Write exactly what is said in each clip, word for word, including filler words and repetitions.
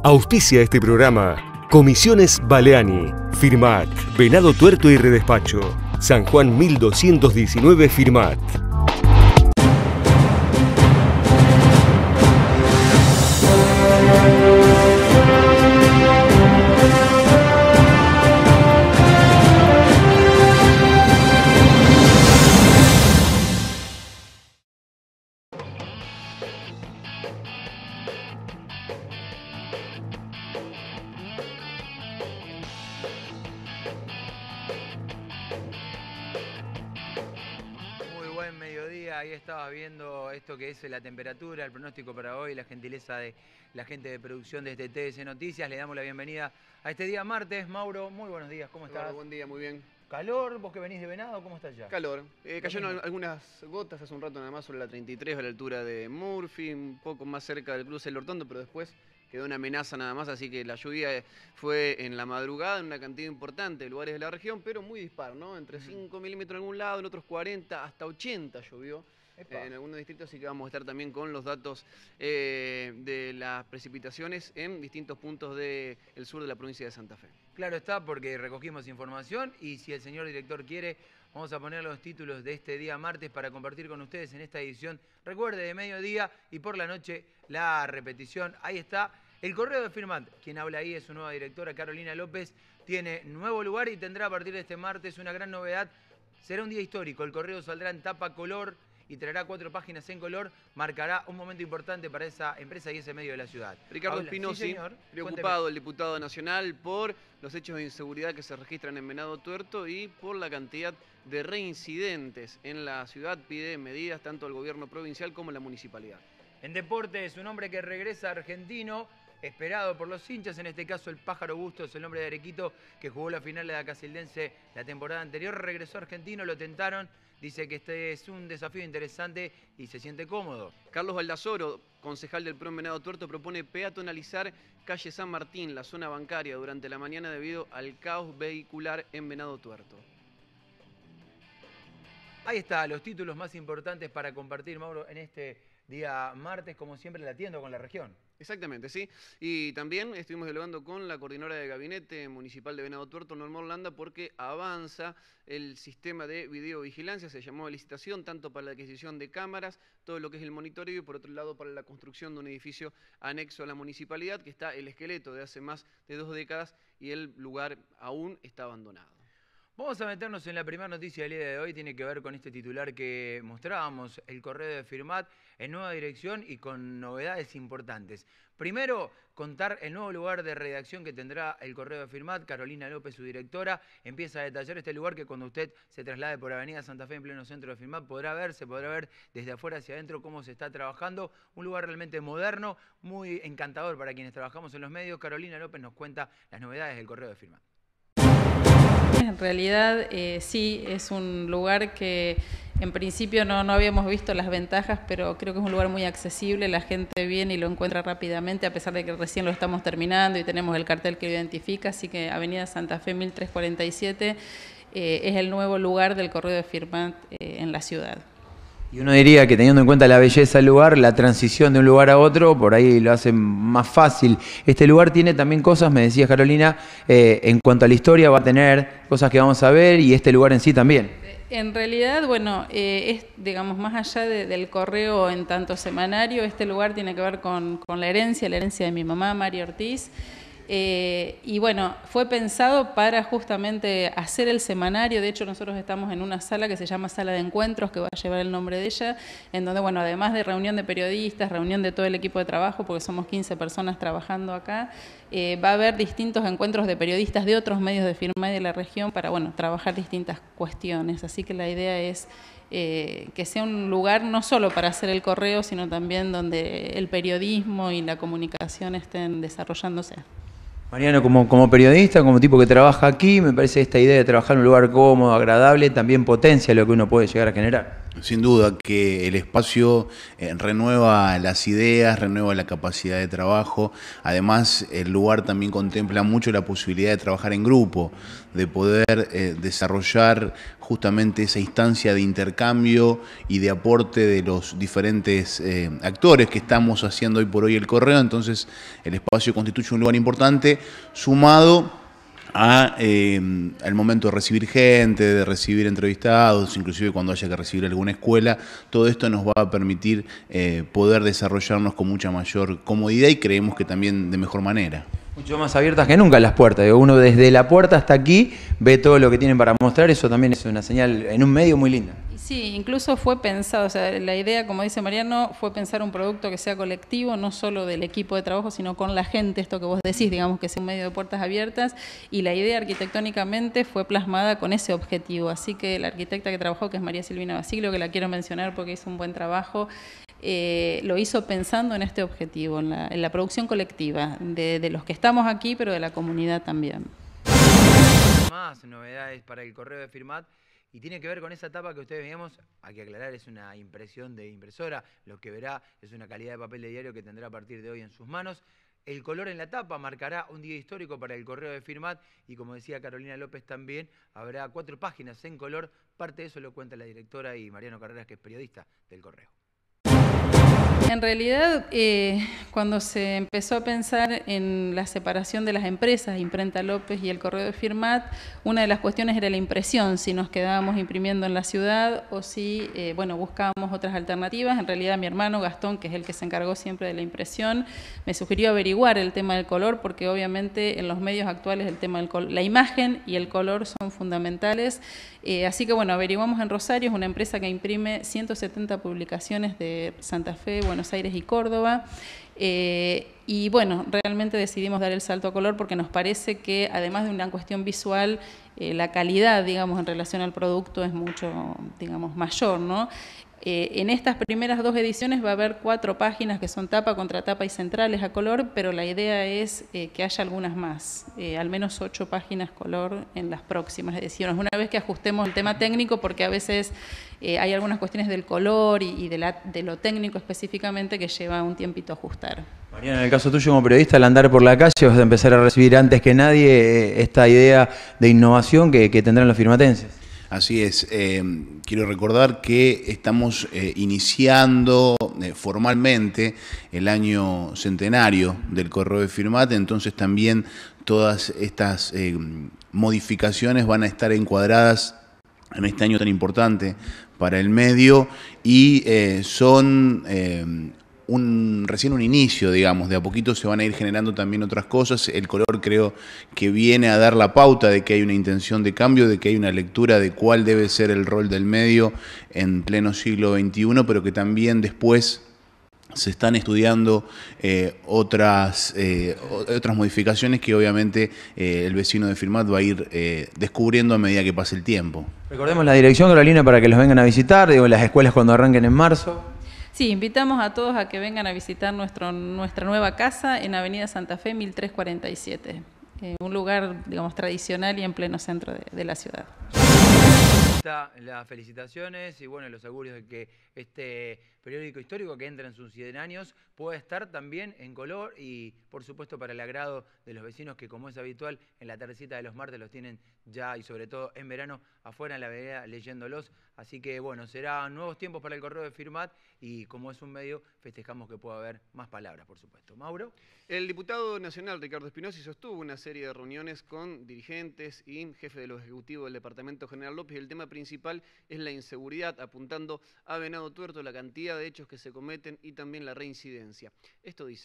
Auspicia este programa Comisiones Baleani, Firmat, Venado Tuerto y Redespacho, San Juan mil doscientos diecinueve Firmat. Ahí estaba viendo esto que es la temperatura, el pronóstico para hoy, la gentileza de la gente de producción de este T S Noticias. Le damos la bienvenida a este día martes. Mauro, muy buenos días, ¿cómo estás? Hola, buen día, muy bien. ¿Calor? ¿Vos que venís de Venado? ¿Cómo estás ya? Calor. Eh, cayeron algunas gotas hace un rato nada más sobre la treinta y tres a la altura de Murphy, un poco más cerca del cruce del Hortondo, pero después quedó una amenaza nada más, así que la lluvia fue en la madrugada en una cantidad importante de lugares de la región, pero muy dispar, ¿no? Entre cinco milímetros en algún lado, en otros cuarenta, hasta ochenta llovió. Eh, en algunos distritos, así que vamos a estar también con los datos eh, de las precipitaciones en distintos puntos del sur de la provincia de Santa Fe. Claro está, porque recogimos información y si el señor director quiere, vamos a poner los títulos de este día martes para compartir con ustedes en esta edición. Recuerde, de mediodía y por la noche la repetición. Ahí está el correo de Firmat. Quien habla ahí es su nueva directora, Carolina López. Tiene nuevo lugar y tendrá a partir de este martes una gran novedad. Será un día histórico. El correo saldrá en tapa color y traerá cuatro páginas en color, marcará un momento importante para esa empresa y ese medio de la ciudad. Ricardo Habla. Espinosi, sí, preocupado Cuénteme. el diputado nacional por los hechos de inseguridad que se registran en Venado Tuerto y por la cantidad de reincidentes en la ciudad, pide medidas tanto al gobierno provincial como la municipalidad. En deportes, un hombre que regresa argentino, esperado por los hinchas, en este caso el Pájaro Bustos, el hombre de Arequito que jugó la final de la Casildense la temporada anterior, regresó argentino, lo tentaron, dice que este es un desafío interesante y se siente cómodo. Carlos Baldasoro, concejal del P R O en Venado Tuerto, propone peatonalizar calle San Martín, la zona bancaria, durante la mañana debido al caos vehicular en Venado Tuerto. Ahí está, los títulos más importantes para compartir, Mauro, en este día martes, como siempre, latiendo con la región. Exactamente, sí. Y también estuvimos dialogando con la coordinadora de gabinete municipal de Venado Tuerto, Norma Orlanda, porque avanza el sistema de videovigilancia. Se llamó a licitación tanto para la adquisición de cámaras, todo lo que es el monitoreo, y por otro lado para la construcción de un edificio anexo a la municipalidad, que está el esqueleto de hace más de dos décadas y el lugar aún está abandonado. Vamos a meternos en la primera noticia del día de hoy, tiene que ver con este titular que mostrábamos, el correo de Firmat en nueva dirección y con novedades importantes. Primero, contar el nuevo lugar de redacción que tendrá el correo de Firmat. Carolina López, su directora, empieza a detallar este lugar que cuando usted se traslade por Avenida Santa Fe en pleno centro de Firmat podrá ver, se podrá ver desde afuera hacia adentro cómo se está trabajando. Un lugar realmente moderno, muy encantador para quienes trabajamos en los medios. Carolina López nos cuenta las novedades del correo de Firmat. En realidad eh, sí, es un lugar que en principio no, no habíamos visto las ventajas, pero creo que es un lugar muy accesible, la gente viene y lo encuentra rápidamente, a pesar de que recién lo estamos terminando y tenemos el cartel que lo identifica, así que Avenida Santa Fe mil trescientos cuarenta y siete eh, es el nuevo lugar del correo de Firmat eh, en la ciudad. Y uno diría que teniendo en cuenta la belleza del lugar, la transición de un lugar a otro, por ahí lo hace más fácil. Este lugar tiene también cosas, me decía Carolina, eh, en cuanto a la historia va a tener cosas que vamos a ver y este lugar en sí también. En realidad, bueno, eh, es, digamos, más allá de, del correo en tanto semanario, este lugar tiene que ver con, con la herencia, la herencia de mi mamá, María Ortiz. Eh, y bueno, fue pensado para justamente hacer el semanario. De hecho, nosotros estamos en una sala que se llama Sala de Encuentros, que va a llevar el nombre de ella, en donde, bueno, además de reunión de periodistas, reunión de todo el equipo de trabajo, porque somos quince personas trabajando acá, eh, va a haber distintos encuentros de periodistas de otros medios de Firmat y de la región para, bueno, trabajar distintas cuestiones. Así que la idea es eh, que sea un lugar no solo para hacer el correo, sino también donde el periodismo y la comunicación estén desarrollándose. Mariano, como, como periodista, como tipo que trabaja aquí, me parece esta idea de trabajar en un lugar cómodo, agradable, también potencia lo que uno puede llegar a generar. Sin duda que el espacio eh, renueva las ideas, renueva la capacidad de trabajo. Además, el lugar también contempla mucho la posibilidad de trabajar en grupo, de poder eh, desarrollar justamente esa instancia de intercambio y de aporte de los diferentes eh, actores que estamos haciendo hoy por hoy el Correo. Entonces, el espacio constituye un lugar importante, sumado A, eh, al momento de recibir gente, de recibir entrevistados, inclusive cuando haya que recibir alguna escuela. Todo esto nos va a permitir eh, poder desarrollarnos con mucha mayor comodidad y creemos que también de mejor manera. Mucho más abiertas que nunca las puertas. Uno desde la puerta hasta aquí ve todo lo que tienen para mostrar. Eso también es una señal en un medio muy linda. Sí, incluso fue pensado, o sea, la idea, como dice Mariano, fue pensar un producto que sea colectivo, no solo del equipo de trabajo, sino con la gente, esto que vos decís, digamos, que sea un medio de puertas abiertas, y la idea arquitectónicamente fue plasmada con ese objetivo. Así que la arquitecta que trabajó, que es María Silvina Basiglio, que la quiero mencionar porque hizo un buen trabajo, eh, lo hizo pensando en este objetivo, en la, en la producción colectiva, de, de los que estamos aquí, pero de la comunidad también. Más novedades para el Correo de Firmat. Y tiene que ver con esa tapa que ustedes veíamos, hay que aclarar, es una impresión de impresora, lo que verá es una calidad de papel de diario que tendrá a partir de hoy en sus manos. El color en la tapa marcará un día histórico para el Correo de Firmat y como decía Carolina López también, habrá cuatro páginas en color, parte de eso lo cuenta la directora y Mariano Carreras, que es periodista del Correo. En realidad, eh, cuando se empezó a pensar en la separación de las empresas, Imprenta López y el Correo de Firmat, una de las cuestiones era la impresión, si nos quedábamos imprimiendo en la ciudad o si, eh, bueno, buscábamos otras alternativas. En realidad, mi hermano Gastón, que es el que se encargó siempre de la impresión, me sugirió averiguar el tema del color, porque obviamente en los medios actuales el tema del color, la imagen y el color son fundamentales. Eh, así que, bueno, averiguamos en Rosario, es una empresa que imprime ciento setenta publicaciones de Santa Fe, Buenos Aires y Córdoba. Eh, y bueno, realmente decidimos dar el salto a color porque nos parece que, además de una cuestión visual, eh, la calidad, digamos, en relación al producto es mucho, digamos, mayor, ¿no? Eh, en estas primeras dos ediciones va a haber cuatro páginas que son tapa, contratapa y centrales a color, pero la idea es eh, que haya algunas más, eh, al menos ocho páginas color en las próximas ediciones. Una vez que ajustemos el tema técnico, porque a veces eh, hay algunas cuestiones del color y, y de, la, de lo técnico específicamente que lleva un tiempito ajustar. Mariana, en el caso tuyo como periodista, al andar por la calle vas a empezar a recibir antes que nadie esta idea de innovación que, que tendrán los firmatenses. Así es, eh, quiero recordar que estamos eh, iniciando eh, formalmente el año centenario del Correo de Firmat, entonces también todas estas eh, modificaciones van a estar encuadradas en este año tan importante para el medio y eh, son eh, un, recién un inicio, digamos, de a poquito se van a ir generando también otras cosas. El color creo que viene a dar la pauta de que hay una intención de cambio, de que hay una lectura de cuál debe ser el rol del medio en pleno siglo veintiuno, pero que también después se están estudiando eh, otras, eh, otras modificaciones que obviamente eh, el vecino de Firmat va a ir eh, descubriendo a medida que pase el tiempo. Recordemos la dirección, Carolina, para que los vengan a visitar, digo, las escuelas cuando arranquen en marzo. Sí, invitamos a todos a que vengan a visitar nuestro, nuestra nueva casa en Avenida Santa Fe, mil trescientos cuarenta y siete. Eh, un lugar, digamos, tradicional y en pleno centro de, de la ciudad. Las felicitaciones y bueno, los augurios de que este periódico histórico que entra en sus cien años pueda estar también en color y por supuesto para el agrado de los vecinos que, como es habitual, en la tardecita de los martes los tienen ya y sobre todo en verano afuera en la vereda leyéndolos. Así que bueno, serán nuevos tiempos para el Correo de Firmat y como es un medio festejamos que pueda haber más palabras, por supuesto. Mauro. El diputado nacional Ricardo Espinosi sostuvo una serie de reuniones con dirigentes y jefe de los ejecutivos del Departamento General López. El tema principal es la inseguridad, apuntando a Venado Tuerto la cantidad de hechos que se cometen y también la reincidencia. Esto dice.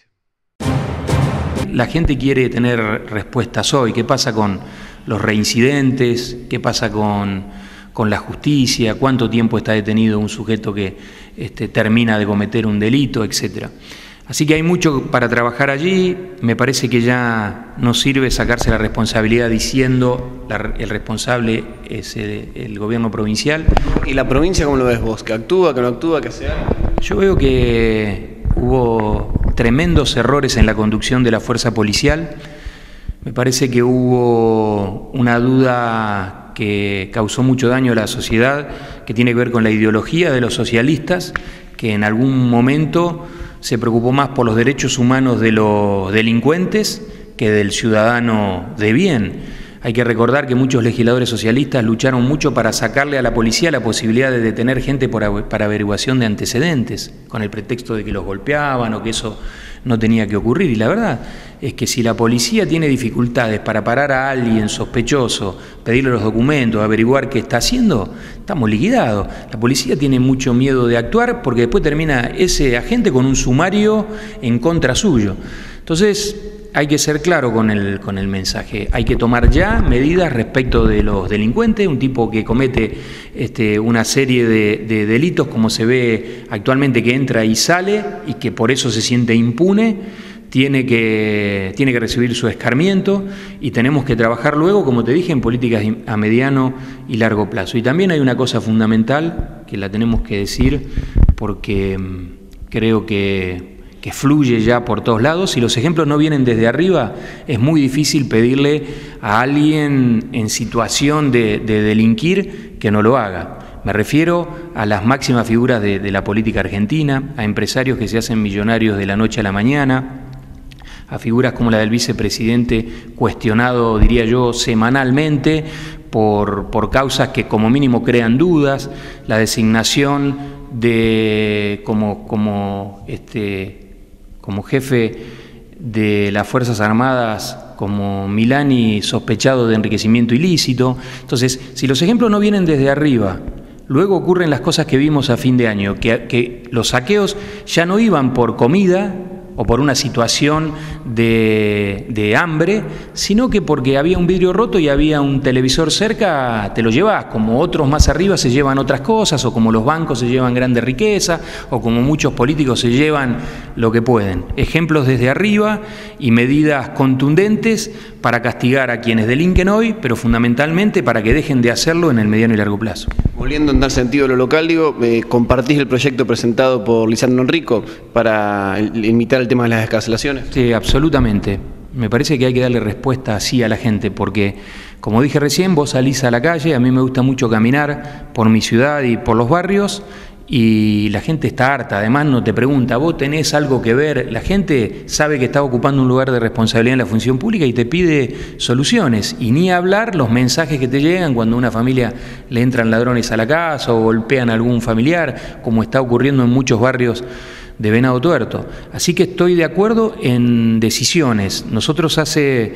La gente quiere tener respuestas hoy. ¿Qué pasa con los reincidentes? ¿Qué pasa con, con la justicia? ¿Cuánto tiempo está detenido un sujeto que este, termina de cometer un delito, etcétera? Así que hay mucho para trabajar allí. Me parece que ya no sirve sacarse la responsabilidad diciendo la, el responsable es el, el gobierno provincial. ¿Y la provincia cómo lo ves vos? ¿Que actúa, que no actúa, que hace algo? Yo veo que hubo tremendos errores en la conducción de la fuerza policial. Me parece que hubo una duda que causó mucho daño a la sociedad, que tiene que ver con la ideología de los socialistas, que en algún momento se preocupó más por los derechos humanos de los delincuentes que del ciudadano de bien. Hay que recordar que muchos legisladores socialistas lucharon mucho para sacarle a la policía la posibilidad de detener gente por, para averiguación de antecedentes, con el pretexto de que los golpeaban o que eso no tenía que ocurrir. Y la verdad es que si la policía tiene dificultades para parar a alguien sospechoso, pedirle los documentos, averiguar qué está haciendo, estamos liquidados. La policía tiene mucho miedo de actuar porque después termina ese agente con un sumario en contra suyo. Entonces, hay que ser claro con el, con el mensaje. Hay que tomar ya medidas respecto de los delincuentes, un tipo que comete este, una serie de, de delitos como se ve actualmente, que entra y sale y que por eso se siente impune, tiene que, tiene que recibir su escarmiento y tenemos que trabajar luego, como te dije, en políticas a mediano y largo plazo. Y también hay una cosa fundamental que la tenemos que decir porque creo que... que fluye ya por todos lados. Si los ejemplos no vienen desde arriba, es muy difícil pedirle a alguien en situación de, de delinquir que no lo haga. Me refiero a las máximas figuras de, de la política argentina, a empresarios que se hacen millonarios de la noche a la mañana, a figuras como la del vicepresidente, cuestionado, diría yo, semanalmente por, por causas que como mínimo crean dudas, la designación de como, como este como jefe de las Fuerzas Armadas, como Milani, sospechado de enriquecimiento ilícito. Entonces, si los ejemplos no vienen desde arriba, luego ocurren las cosas que vimos a fin de año, que, que los saqueos ya no iban por comida o por una situación de, de hambre, sino que porque había un vidrio roto y había un televisor cerca, te lo llevas, como otros más arriba se llevan otras cosas, o como los bancos se llevan grande riqueza, o como muchos políticos se llevan lo que pueden. Ejemplos desde arriba y medidas contundentes para castigar a quienes delinquen hoy, pero fundamentalmente para que dejen de hacerlo en el mediano y largo plazo. Volviendo en tal sentido a lo local, digo, eh, ¿compartís el proyecto presentado por Lisandro Enrico para limitar el tema de las escarcelaciones? Sí, absolutamente. Me parece que hay que darle respuesta así a la gente, porque, como dije recién, vos salís a la calle, a mí me gusta mucho caminar por mi ciudad y por los barrios, y la gente está harta. Además no te pregunta, ¿vos tenés algo que ver? La gente sabe que está ocupando un lugar de responsabilidad en la función pública y te pide soluciones, y ni hablar los mensajes que te llegan cuando a una familia le entran ladrones a la casa o golpean a algún familiar, como está ocurriendo en muchos barrios de Venado Tuerto. Así que estoy de acuerdo en decisiones. Nosotros hace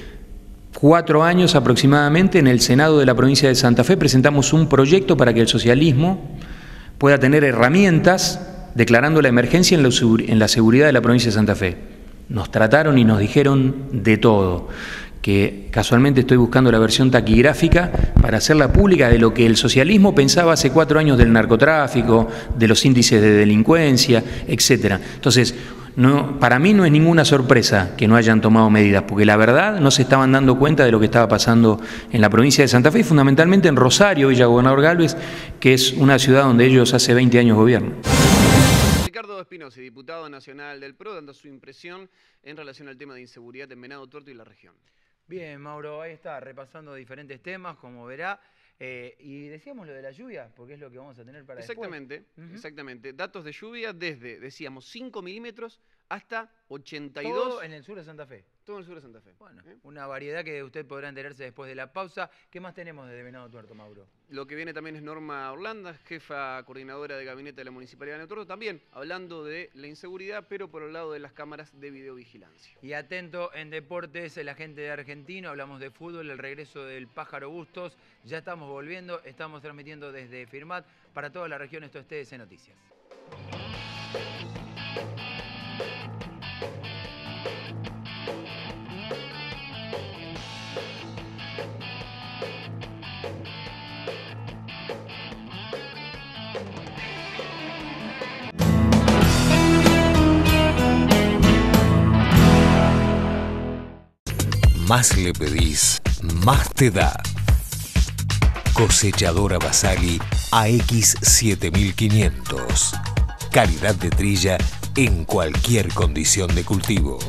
cuatro años aproximadamente en el Senado de la provincia de Santa Fe presentamos un proyecto para que el socialismo pueda tener herramientas declarando la emergencia en la, en la seguridad de la provincia de Santa Fe. Nos trataron y nos dijeron de todo, que casualmente estoy buscando la versión taquigráfica para hacerla pública de lo que el socialismo pensaba hace cuatro años del narcotráfico, de los índices de delincuencia, etcétera. Entonces, no, para mí no es ninguna sorpresa que no hayan tomado medidas, porque la verdad no se estaban dando cuenta de lo que estaba pasando en la provincia de Santa Fe y fundamentalmente en Rosario, Villa Gobernador Gálvez, que es una ciudad donde ellos hace veinte años gobiernan. Ricardo Espinosi, diputado nacional del P R O, dando su impresión en relación al tema de inseguridad en Venado Tuerto y la región. Bien, Mauro, ahí está, repasando diferentes temas, como verá. Eh, y decíamos lo de la lluvia, porque es lo que vamos a tener para exactamente, después. Uh-huh. Exactamente. Datos de lluvia desde, decíamos, cinco milímetros hasta ochenta y dos. Todo en el sur de Santa Fe. Todo en el sur de Santa Fe. Bueno, ¿eh? Una variedad que usted podrá enterarse después de la pausa. ¿Qué más tenemos desde Venado Tuerto, Mauro? Lo que viene también es Norma Orlando, jefa coordinadora de gabinete de la Municipalidad de Venado Tuerto, también hablando de la inseguridad, pero por el lado de las cámaras de videovigilancia. Y atento en deportes, la gente de Argentino, hablamos de fútbol, el regreso del Pájaro Bustos. Ya estamos volviendo, estamos transmitiendo desde Firmat para toda la región. Esto es T D C Noticias. Más le pedís, más te da. Cosechadora Basali A X siete mil quinientos. Calidad de trilla en cualquier condición de cultivo.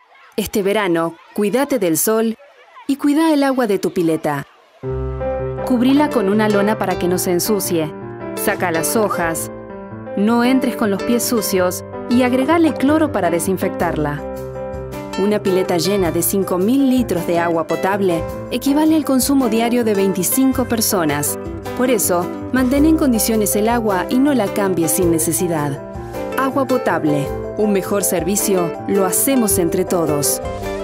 Este verano, cuídate del sol y cuida el agua de tu pileta. Cubrila con una lona para que no se ensucie. Saca las hojas. No entres con los pies sucios y agregale cloro para desinfectarla. Una pileta llena de cinco mil litros de agua potable equivale al consumo diario de veinticinco personas. Por eso, mantén en condiciones el agua y no la cambies sin necesidad. Agua potable. Un mejor servicio lo hacemos entre todos.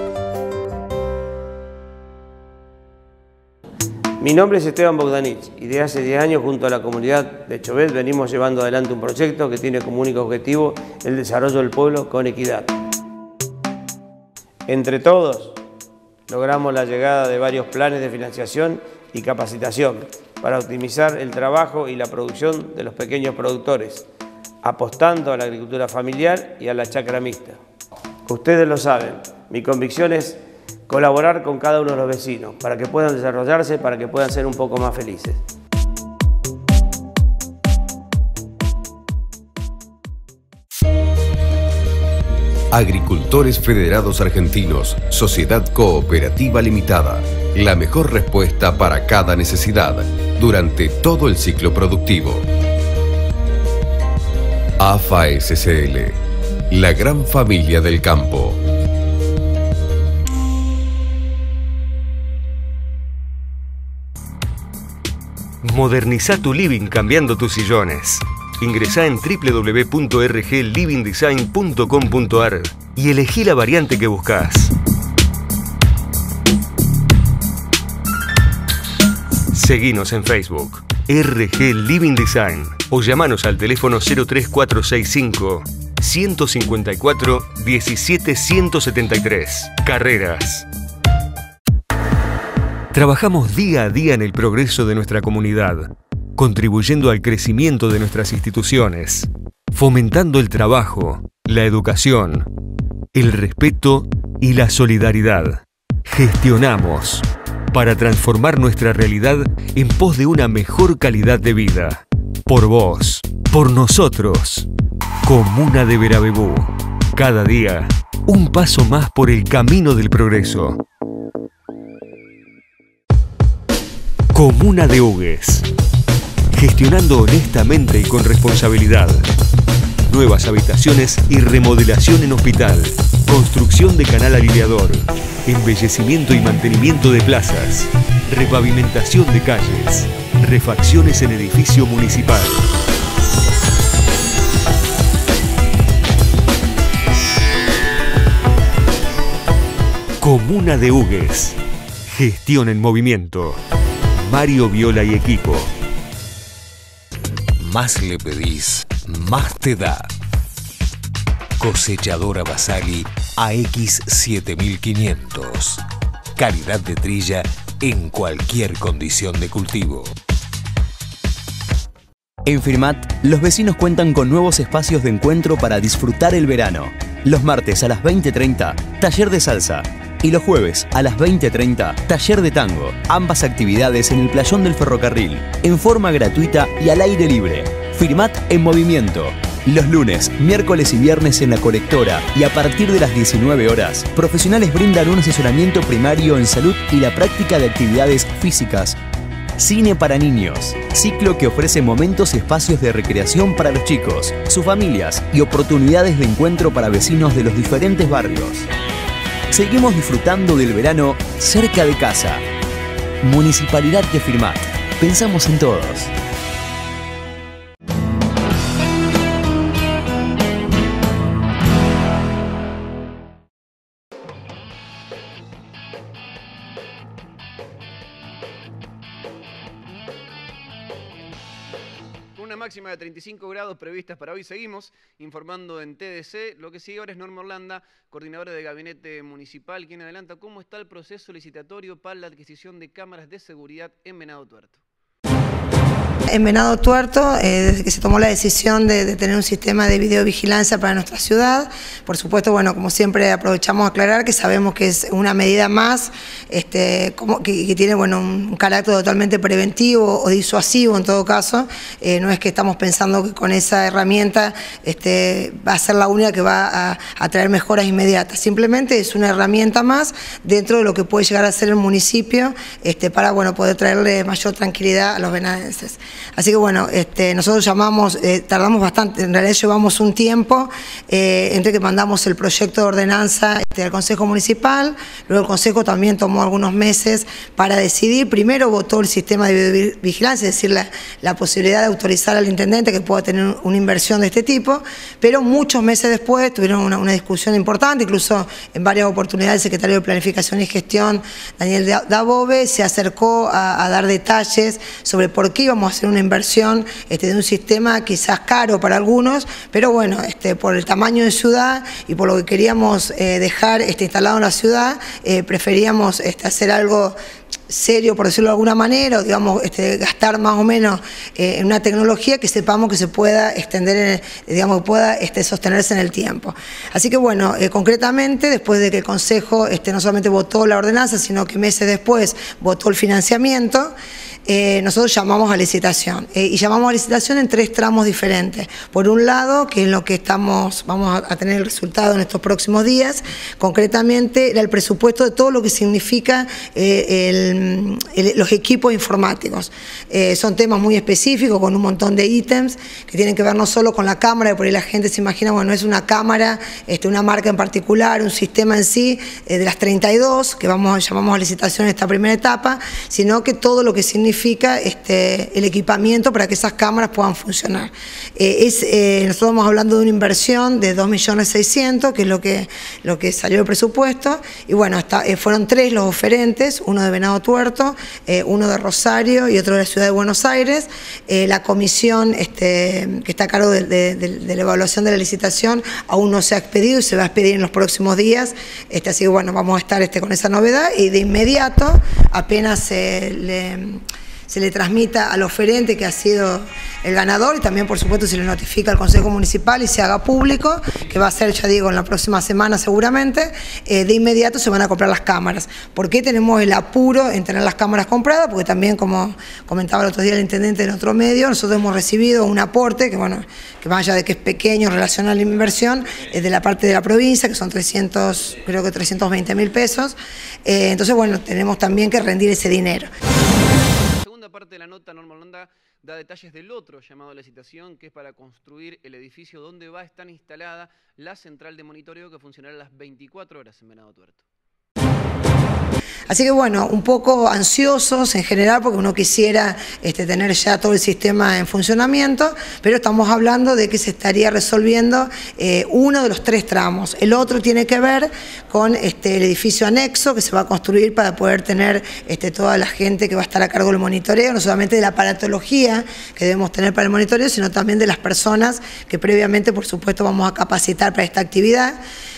Mi nombre es Esteban Bogdanich y de hace diez años junto a la comunidad de Chauvet venimos llevando adelante un proyecto que tiene como único objetivo el desarrollo del pueblo con equidad. Entre todos, logramos la llegada de varios planes de financiación y capacitación para optimizar el trabajo y la producción de los pequeños productores, apostando a la agricultura familiar y a la chacra mixta. Ustedes lo saben, mi convicción es colaborar con cada uno de los vecinos para que puedan desarrollarse, para que puedan ser un poco más felices. Agricultores Federados Argentinos, Sociedad Cooperativa Limitada. La mejor respuesta para cada necesidad durante todo el ciclo productivo. A F A S C L, la gran familia del campo. Moderniza tu living cambiando tus sillones. Ingresá en w w w punto r g living design punto com punto a r y elegí la variante que buscas. Seguinos en Facebook, R G Living Design, o llamanos al teléfono cero tres cuatro seis cinco, uno cinco cuatro, uno siete uno siete tres. Carreras. Trabajamos día a día en el progreso de nuestra comunidad, contribuyendo al crecimiento de nuestras instituciones, fomentando el trabajo, la educación, el respeto y la solidaridad. Gestionamos para transformar nuestra realidad en pos de una mejor calidad de vida. Por vos, por nosotros. Comuna de Veravebú. Cada día, un paso más por el camino del progreso. Comuna de Hugues. Gestionando honestamente y con responsabilidad. Nuevas habitaciones y remodelación en hospital. Construcción de canal alineador. Embellecimiento y mantenimiento de plazas. Repavimentación de calles. Refacciones en edificio municipal. Comuna de Hugues. Gestión en movimiento. Mario Viola y equipo. Más le pedís, más te da. Cosechadora Basagui A X siete mil quinientos. Calidad de trilla en cualquier condición de cultivo. En Firmat, los vecinos cuentan con nuevos espacios de encuentro para disfrutar el verano. Los martes a las veinte treinta, taller de salsa. Y los jueves a las veinte treinta, taller de tango. Ambas actividades en el playón del ferrocarril, en forma gratuita y al aire libre. Firmat en movimiento. Los lunes, miércoles y viernes en la colectora y a partir de las diecinueve horas, profesionales brindan un asesoramiento primario en salud y la práctica de actividades físicas. Cine para niños, ciclo que ofrece momentos y espacios de recreación para los chicos, sus familias y oportunidades de encuentro para vecinos de los diferentes barrios. Seguimos disfrutando del verano cerca de casa. Municipalidad de Firmat. Pensamos en todos. Máxima de treinta y cinco grados previstas para hoy. Seguimos informando en T D C. Lo que sigue ahora es Norma Orlanda, coordinadora de Gabinete Municipal, quien adelanta cómo está el proceso licitatorio para la adquisición de cámaras de seguridad en Venado Tuerto. En Venado Tuerto, eh, desde que se tomó la decisión de, de tener un sistema de videovigilancia para nuestra ciudad, por supuesto, bueno, como siempre aprovechamos a aclarar que sabemos que es una medida más este, como, que, que tiene bueno, un carácter totalmente preventivo o disuasivo en todo caso. Eh, no es que estamos pensando que con esa herramienta este, va a ser la única que va a, a traer mejoras inmediatas. Simplemente es una herramienta más dentro de lo que puede llegar a ser el municipio este, para bueno, poder traerle mayor tranquilidad a los venadenses. Así que bueno, este, nosotros llamamos, eh, tardamos bastante, en realidad llevamos un tiempo eh, entre que mandamos el proyecto de ordenanza este, al Consejo Municipal, luego el Consejo también tomó algunos meses para decidir, primero votó el sistema de vigilancia, es decir, la, la posibilidad de autorizar al intendente que pueda tener una inversión de este tipo, pero muchos meses después tuvieron una, una discusión importante, incluso en varias oportunidades el secretario de Planificación y Gestión, Daniel Dabove, se acercó a, a dar detalles sobre por qué íbamos a hacer una inversión este, de un sistema quizás caro para algunos, pero bueno, este, por el tamaño de ciudad y por lo que queríamos eh, dejar este, instalado en la ciudad, eh, preferíamos este, hacer algo serio, por decirlo de alguna manera, o digamos, este, gastar más o menos eh, en una tecnología que sepamos que se pueda extender, en, digamos, que pueda este, sostenerse en el tiempo. Así que bueno, eh, concretamente, después de que el Consejo este, no solamente votó la ordenanza, sino que meses después votó el financiamiento, Eh, nosotros llamamos a licitación eh, y llamamos a licitación en tres tramos diferentes. Por un lado, que es lo que estamos, vamos a, a tener el resultado en estos próximos días, concretamente era el presupuesto de todo lo que significa eh, el, el, los equipos informáticos. Eh, son temas muy específicos con un montón de ítems que tienen que ver no solo con la cámara, que por ahí la gente se imagina, bueno, es una cámara, este, una marca en particular, un sistema en sí, eh, de las treinta y dos, que vamos, llamamos a licitación en esta primera etapa, sino que todo lo que significa Este, el equipamiento para que esas cámaras puedan funcionar. Eh, es, eh, nosotros estamos hablando de una inversión de dos millones seiscientos mil, que es lo que, lo que salió del presupuesto, y bueno, hasta, eh, fueron tres los oferentes, uno de Venado Tuerto, eh, uno de Rosario y otro de la Ciudad de Buenos Aires. Eh, la comisión este, que está a cargo de, de, de, de la evaluación de la licitación aún no se ha expedido y se va a expedir en los próximos días, este, así que bueno, vamos a estar este, con esa novedad y de inmediato, apenas se le... se le transmita al oferente que ha sido el ganador y también por supuesto se le notifica al Consejo Municipal y se haga público, que va a ser, ya digo, en la próxima semana seguramente, eh, de inmediato se van a comprar las cámaras. ¿Por qué tenemos el apuro en tener las cámaras compradas? Porque también, como comentaba el otro día el intendente en otro medio, nosotros hemos recibido un aporte, que bueno, que más allá de que es pequeño en relación a la inversión, es de la parte de la provincia, que son trescientos, creo que trescientos veinte mil pesos, eh, entonces bueno, tenemos también que rendir ese dinero. Parte de la nota, Norma Holanda da detalles del otro llamado a licitación, que es para construir el edificio donde va a estar instalada la central de monitoreo que funcionará las veinticuatro horas en Venado Tuerto. Así que bueno, un poco ansiosos en general porque uno quisiera este, tener ya todo el sistema en funcionamiento, pero estamos hablando de que se estaría resolviendo eh, uno de los tres tramos. El otro tiene que ver con este, el edificio anexo que se va a construir para poder tener este, toda la gente que va a estar a cargo del monitoreo, no solamente de la aparatología que debemos tener para el monitoreo, sino también de las personas que previamente, por supuesto, vamos a capacitar para esta actividad.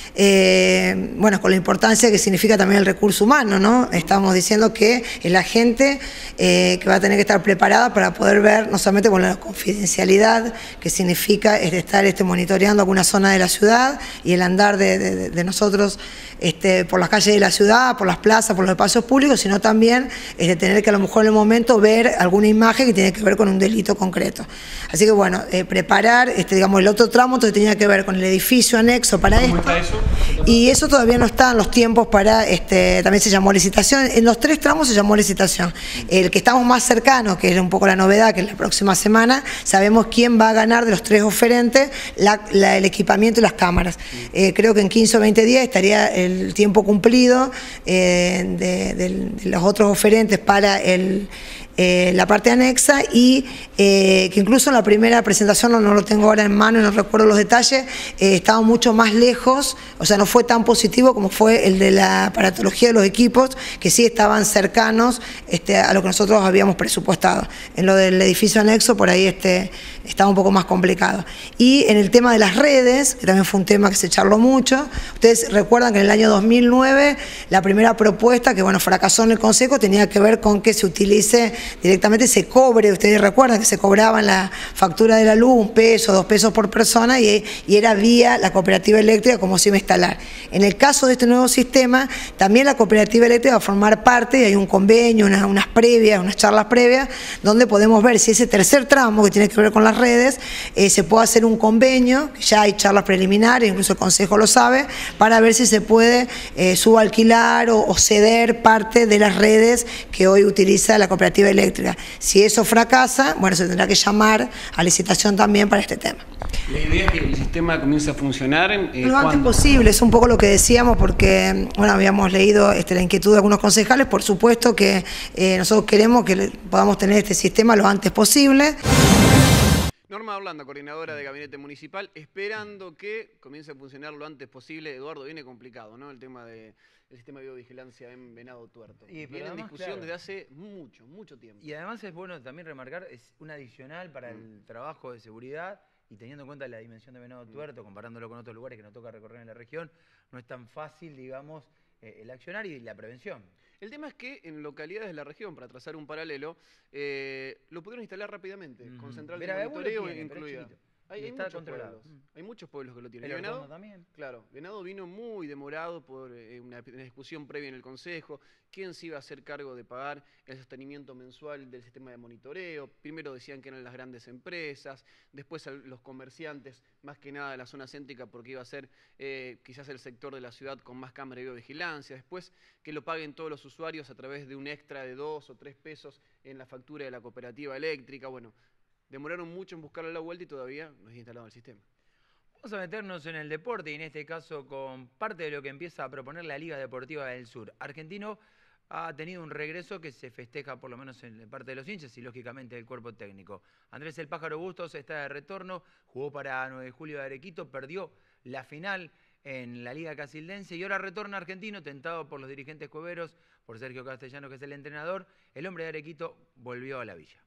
Eh, bueno, con la importancia que significa también el recurso humano, ¿no? Estamos diciendo que es la gente eh, que va a tener que estar preparada para poder ver, no solamente con la confidencialidad que significa este, estar este, monitoreando alguna zona de la ciudad y el andar de, de, de nosotros este, por las calles de la ciudad, por las plazas, por los espacios públicos, sino también este, tener que a lo mejor en el momento ver alguna imagen que tiene que ver con un delito concreto. Así que bueno, eh, preparar, este, digamos, el otro tramo entonces tenía que ver con el edificio anexo para esto. ¿Cómo está eso? Y eso todavía no está en los tiempos para, este, también se llamó licitación, en los tres tramos se llamó licitación. El que estamos más cercanos, que es un poco la novedad, que es la próxima semana, sabemos quién va a ganar de los tres oferentes la, la, el equipamiento y las cámaras. Eh, creo que en quince o veinte días estaría el tiempo cumplido eh, de, de, de los otros oferentes para el... Eh, la parte anexa y eh, que incluso en la primera presentación, no, no lo tengo ahora en mano y no recuerdo los detalles, eh, estaba mucho más lejos, o sea, no fue tan positivo como fue el de la aparatología de los equipos, que sí estaban cercanos este, a lo que nosotros habíamos presupuestado. En lo del edificio anexo, por ahí este, estaba un poco más complicado. Y en el tema de las redes, que también fue un tema que se charló mucho, ustedes recuerdan que en el año dos mil nueve la primera propuesta, que bueno, fracasó en el Consejo, tenía que ver con que se utilice directamente se cobre. Ustedes recuerdan que se cobraba en la factura de la luz un peso, dos pesos por persona y, y era vía la cooperativa eléctrica como se iba a instalar. En el caso de este nuevo sistema, también la cooperativa eléctrica va a formar parte y hay un convenio, unas, unas previas, unas charlas previas, donde podemos ver si ese tercer tramo que tiene que ver con las redes, eh, se puede hacer un convenio, ya hay charlas preliminares, incluso el Consejo lo sabe, para ver si se puede eh, subalquilar o, o ceder parte de las redes que hoy utiliza la cooperativa eléctrica. Si eso fracasa, bueno, se tendrá que llamar a licitación también para este tema. La idea es que el sistema comience a funcionar eh, lo antes posible, es un poco lo que decíamos, porque bueno, habíamos leído este, la inquietud de algunos concejales. Por supuesto que eh, nosotros queremos que podamos tener este sistema lo antes posible. Norma Orlando, coordinadora de Gabinete Municipal, esperando que comience a funcionar lo antes posible. Eduardo, viene complicado, ¿no? El tema de el sistema de videovigilancia en Venado Tuerto. Y viene en discusión, claro, desde hace mucho, mucho tiempo. Y además es bueno también remarcar, es un adicional para mm. el trabajo de seguridad, y teniendo en cuenta la dimensión de Venado Tuerto, comparándolo con otros lugares que nos toca recorrer en la región, no es tan fácil, digamos, eh, el accionar y la prevención. El tema es que en localidades de la región, para trazar un paralelo, eh, lo pudieron instalar rápidamente, mm. con central de monitoreo incluida. Hay, hay, muchos pueblos, mm. hay muchos pueblos que lo tienen. ¿El Venado también? Claro, Venado vino muy demorado por eh, una, una discusión previa en el Consejo. ¿Quién se iba a hacer cargo de pagar el sostenimiento mensual del sistema de monitoreo? Primero decían que eran las grandes empresas, después los comerciantes, más que nada de la zona céntrica, porque iba a ser eh, quizás el sector de la ciudad con más cámara de videovigilancia. Después que lo paguen todos los usuarios a través de un extra de dos o tres pesos en la factura de la cooperativa eléctrica. Bueno, demoraron mucho en buscarle la vuelta y todavía no es instalado el sistema. Vamos a meternos en el deporte y en este caso con parte de lo que empieza a proponer la Liga Deportiva del Sur. Argentino ha tenido un regreso que se festeja por lo menos en parte de los hinchas y lógicamente del cuerpo técnico. Andrés El Pájaro Bustos está de retorno, jugó para nueve de julio de Arequito, perdió la final en la Liga Casildense y ahora retorna Argentino, tentado por los dirigentes cueveros, por Sergio Castellano, que es el entrenador. El hombre de Arequito volvió a la villa.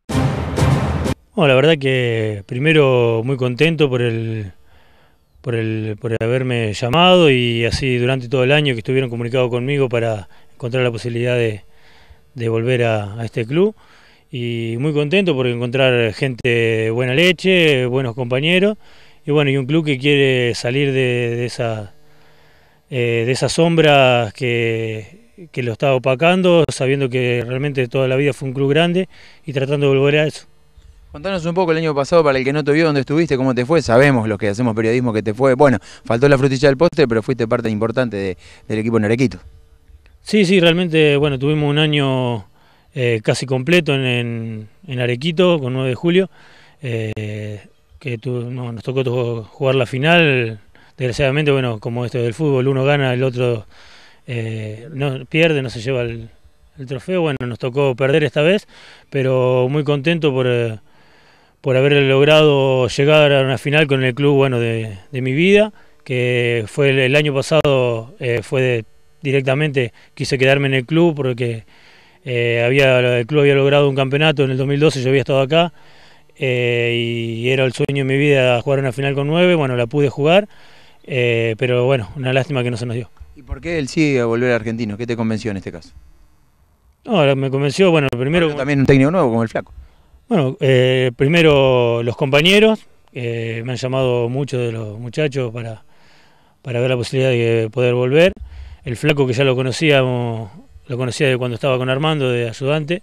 Bueno, la verdad que primero muy contento por el, por el por haberme llamado y así durante todo el año que estuvieron comunicados conmigo para encontrar la posibilidad de, de volver a, a este club. Y muy contento por encontrar gente de buena leche, buenos compañeros y bueno, y un club que quiere salir de, de, esa, eh, de esas sombras que, que lo estaba opacando, sabiendo que realmente toda la vida fue un club grande y tratando de volver a eso. Contanos un poco el año pasado, para el que no te vio, dónde estuviste, cómo te fue. Sabemos los que hacemos periodismo que te fue. Bueno, faltó la frutilla del postre, pero fuiste parte importante de, del equipo en Arequito. Sí, sí, realmente, bueno, tuvimos un año eh, casi completo en, en, en Arequito, con nueve de julio, eh, que tu, no, nos tocó jugar la final. Desgraciadamente, bueno, como esto del fútbol, uno gana, el otro eh, no, pierde, no se lleva el, el trofeo. Bueno, nos tocó perder esta vez, pero muy contento por... Eh, por haber logrado llegar a una final con el club bueno de, de mi vida, que fue el, el año pasado, eh, fue de, directamente, quise quedarme en el club porque eh, había, el club había logrado un campeonato en el dos mil doce, yo había estado acá, eh, y era el sueño de mi vida jugar una final con nueve, bueno, la pude jugar, eh, pero bueno, una lástima que no se nos dio. ¿Y por qué él sigue a volver a Argentino? ¿Qué te convenció en este caso? No, me convenció, bueno, primero... Bueno, también un técnico nuevo como el Flaco. Bueno, eh, primero los compañeros, eh, me han llamado muchos de los muchachos para, para ver la posibilidad de poder volver. El Flaco, que ya lo conocíamos, lo conocía de cuando estaba con Armando de ayudante.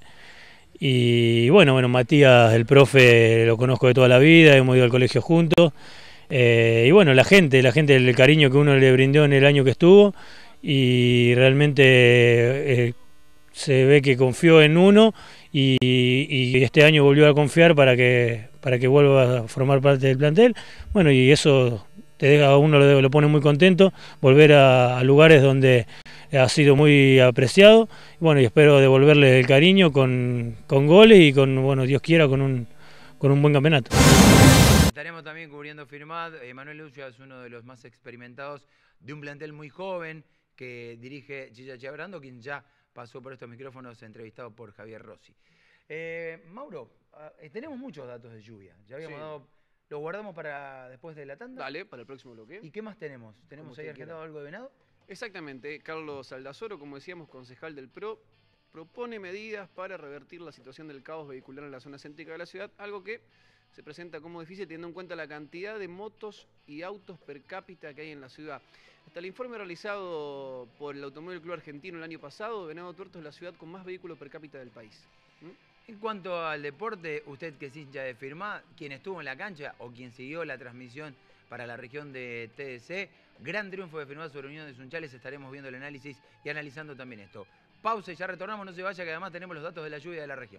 Y bueno, bueno, Matías, el profe, lo conozco de toda la vida, hemos ido al colegio juntos. Eh, y bueno, la gente, la gente, el cariño que uno le brindó en el año que estuvo. Y realmente eh, se ve que confió en uno. Y, y este año volvió a confiar para que para que vuelva a formar parte del plantel. Bueno, y eso te deja, a uno lo, lo pone muy contento, volver a, a lugares donde ha sido muy apreciado. Bueno, y espero devolverle el cariño con, con goles y con, bueno, Dios quiera, con un, con un buen campeonato. Estaremos también cubriendo Firmat. Manuel Lucia es uno de los más experimentados de un plantel muy joven que dirige Gilla Chiabrando, quien ya pasó por estos micrófonos entrevistado por Javier Rossi. Eh, Mauro, eh, tenemos muchos datos de lluvia. Ya habíamos sí. dado, ¿lo guardamos para después de la tanda? Dale, para el próximo bloque. ¿Y qué más tenemos? ¿Tenemos ahí agendado algo de Venado? Exactamente. Carlos Aldazoro, como decíamos, concejal del P R O, propone medidas para revertir la situación del caos vehicular en la zona céntrica de la ciudad, algo que se presenta como difícil teniendo en cuenta la cantidad de motos y autos per cápita que hay en la ciudad. Hasta el informe realizado por el Automóvil Club Argentino el año pasado, Venado Tuerto es la ciudad con más vehículos per cápita del país. ¿Mm? En cuanto al deporte, usted que es hincha de Firmat, quien estuvo en la cancha o quien siguió la transmisión para la región de T D C, gran triunfo de Firmat sobre Unión de Sunchales, estaremos viendo el análisis y analizando también esto. Pausa y ya retornamos, no se vaya que además tenemos los datos de la lluvia de la región.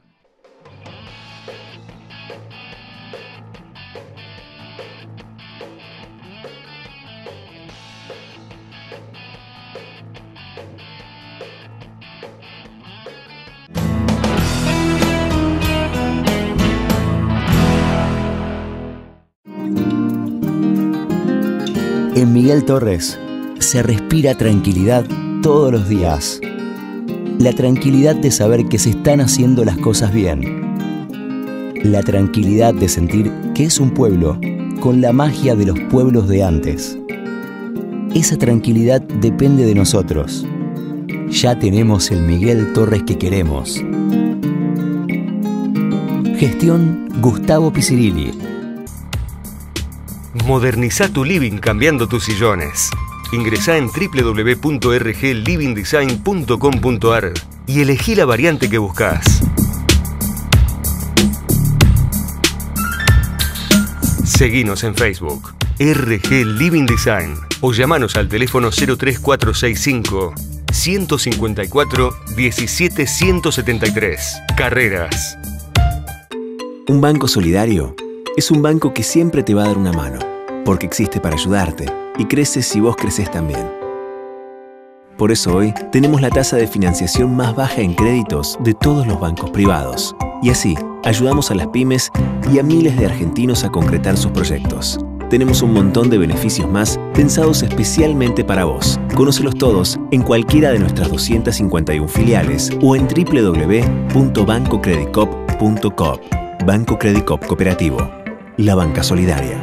En Miguel Torres se respira tranquilidad todos los días. La tranquilidad de saber que se están haciendo las cosas bien. La tranquilidad de sentir que es un pueblo con la magia de los pueblos de antes. Esa tranquilidad depende de nosotros. Ya tenemos el Miguel Torres que queremos. Gestión Gustavo Picirilli. Moderniza tu living cambiando tus sillones. Ingresá en doble u doble u doble u punto r g living design punto com punto a r y elegí la variante que buscas. Seguinos en Facebook, R G Living Design, o llamanos al teléfono cero tres cuatro seis cinco, uno cinco cuatro, uno siete uno siete tres. Carreras. Un banco solidario es un banco que siempre te va a dar una mano, porque existe para ayudarte y crece si vos creces también. Por eso hoy tenemos la tasa de financiación más baja en créditos de todos los bancos privados. Y así, ayudamos a las pymes y a miles de argentinos a concretar sus proyectos. Tenemos un montón de beneficios más pensados especialmente para vos. Conócelos todos en cualquiera de nuestras doscientas cincuenta y una filiales o en doble u doble u doble u punto banco credit coop punto coop. Banco Credit Coop Cooperativo. La banca solidaria.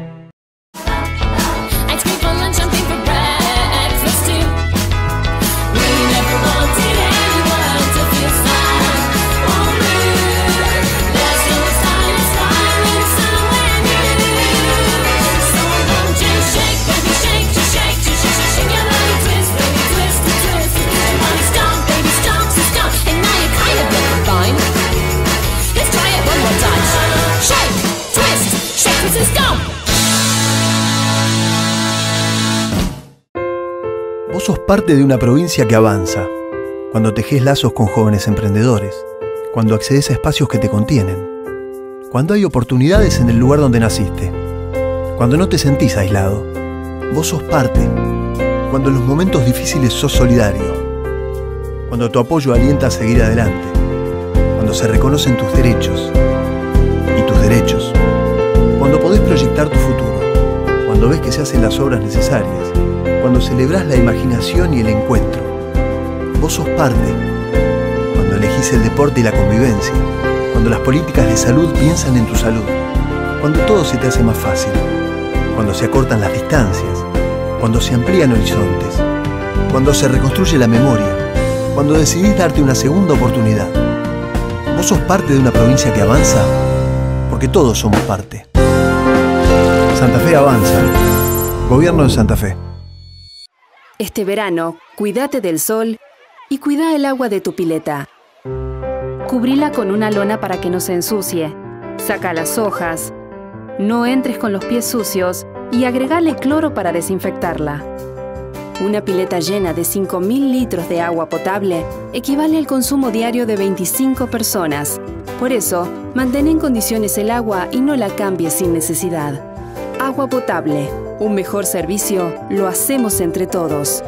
Vos sos parte de una provincia que avanza, cuando tejés lazos con jóvenes emprendedores, cuando accedes a espacios que te contienen, cuando hay oportunidades en el lugar donde naciste, cuando no te sentís aislado. Vos sos parte, cuando en los momentos difíciles sos solidario, cuando tu apoyo alienta a seguir adelante, cuando se reconocen tus derechos y tus derechos, cuando podés proyectar tu futuro, cuando ves que se hacen las obras necesarias, cuando celebrás la imaginación y el encuentro. Vos sos parte, cuando elegís el deporte y la convivencia, cuando las políticas de salud piensan en tu salud, cuando todo se te hace más fácil, cuando se acortan las distancias, cuando se amplían horizontes, cuando se reconstruye la memoria, cuando decidís darte una segunda oportunidad. Vos sos parte de una provincia que avanza, porque todos somos parte. Santa Fe avanza. Gobierno de Santa Fe. Este verano, cuídate del sol y cuida el agua de tu pileta. Cubrila con una lona para que no se ensucie. Saca las hojas. No entres con los pies sucios y agregale cloro para desinfectarla. Una pileta llena de cinco mil litros de agua potable equivale al consumo diario de veinticinco personas. Por eso, mantén en condiciones el agua y no la cambies sin necesidad. Agua potable. Un mejor servicio lo hacemos entre todos.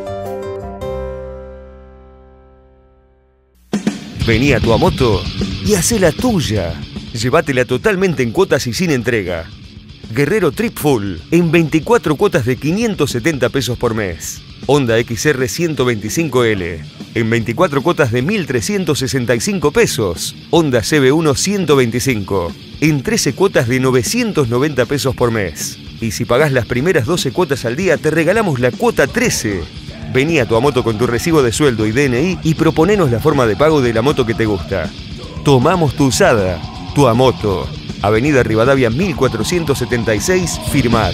Vení a Tuamoto y hacé la tuya. Llévatela totalmente en cuotas y sin entrega. Guerrero Trip Full en veinticuatro cuotas de quinientos setenta pesos por mes. Honda X R ciento veinticinco L en veinticuatro cuotas de mil trescientos sesenta y cinco pesos. Honda C B uno ciento veinticinco en trece cuotas de novecientos noventa pesos por mes. Y si pagás las primeras doce cuotas al día, te regalamos la cuota trece. Vení a Tuamoto con tu recibo de sueldo y D N I y proponenos la forma de pago de la moto que te gusta. Tomamos tu usada. Tuamoto. Avenida Rivadavia mil cuatrocientos setenta y seis, Firmat.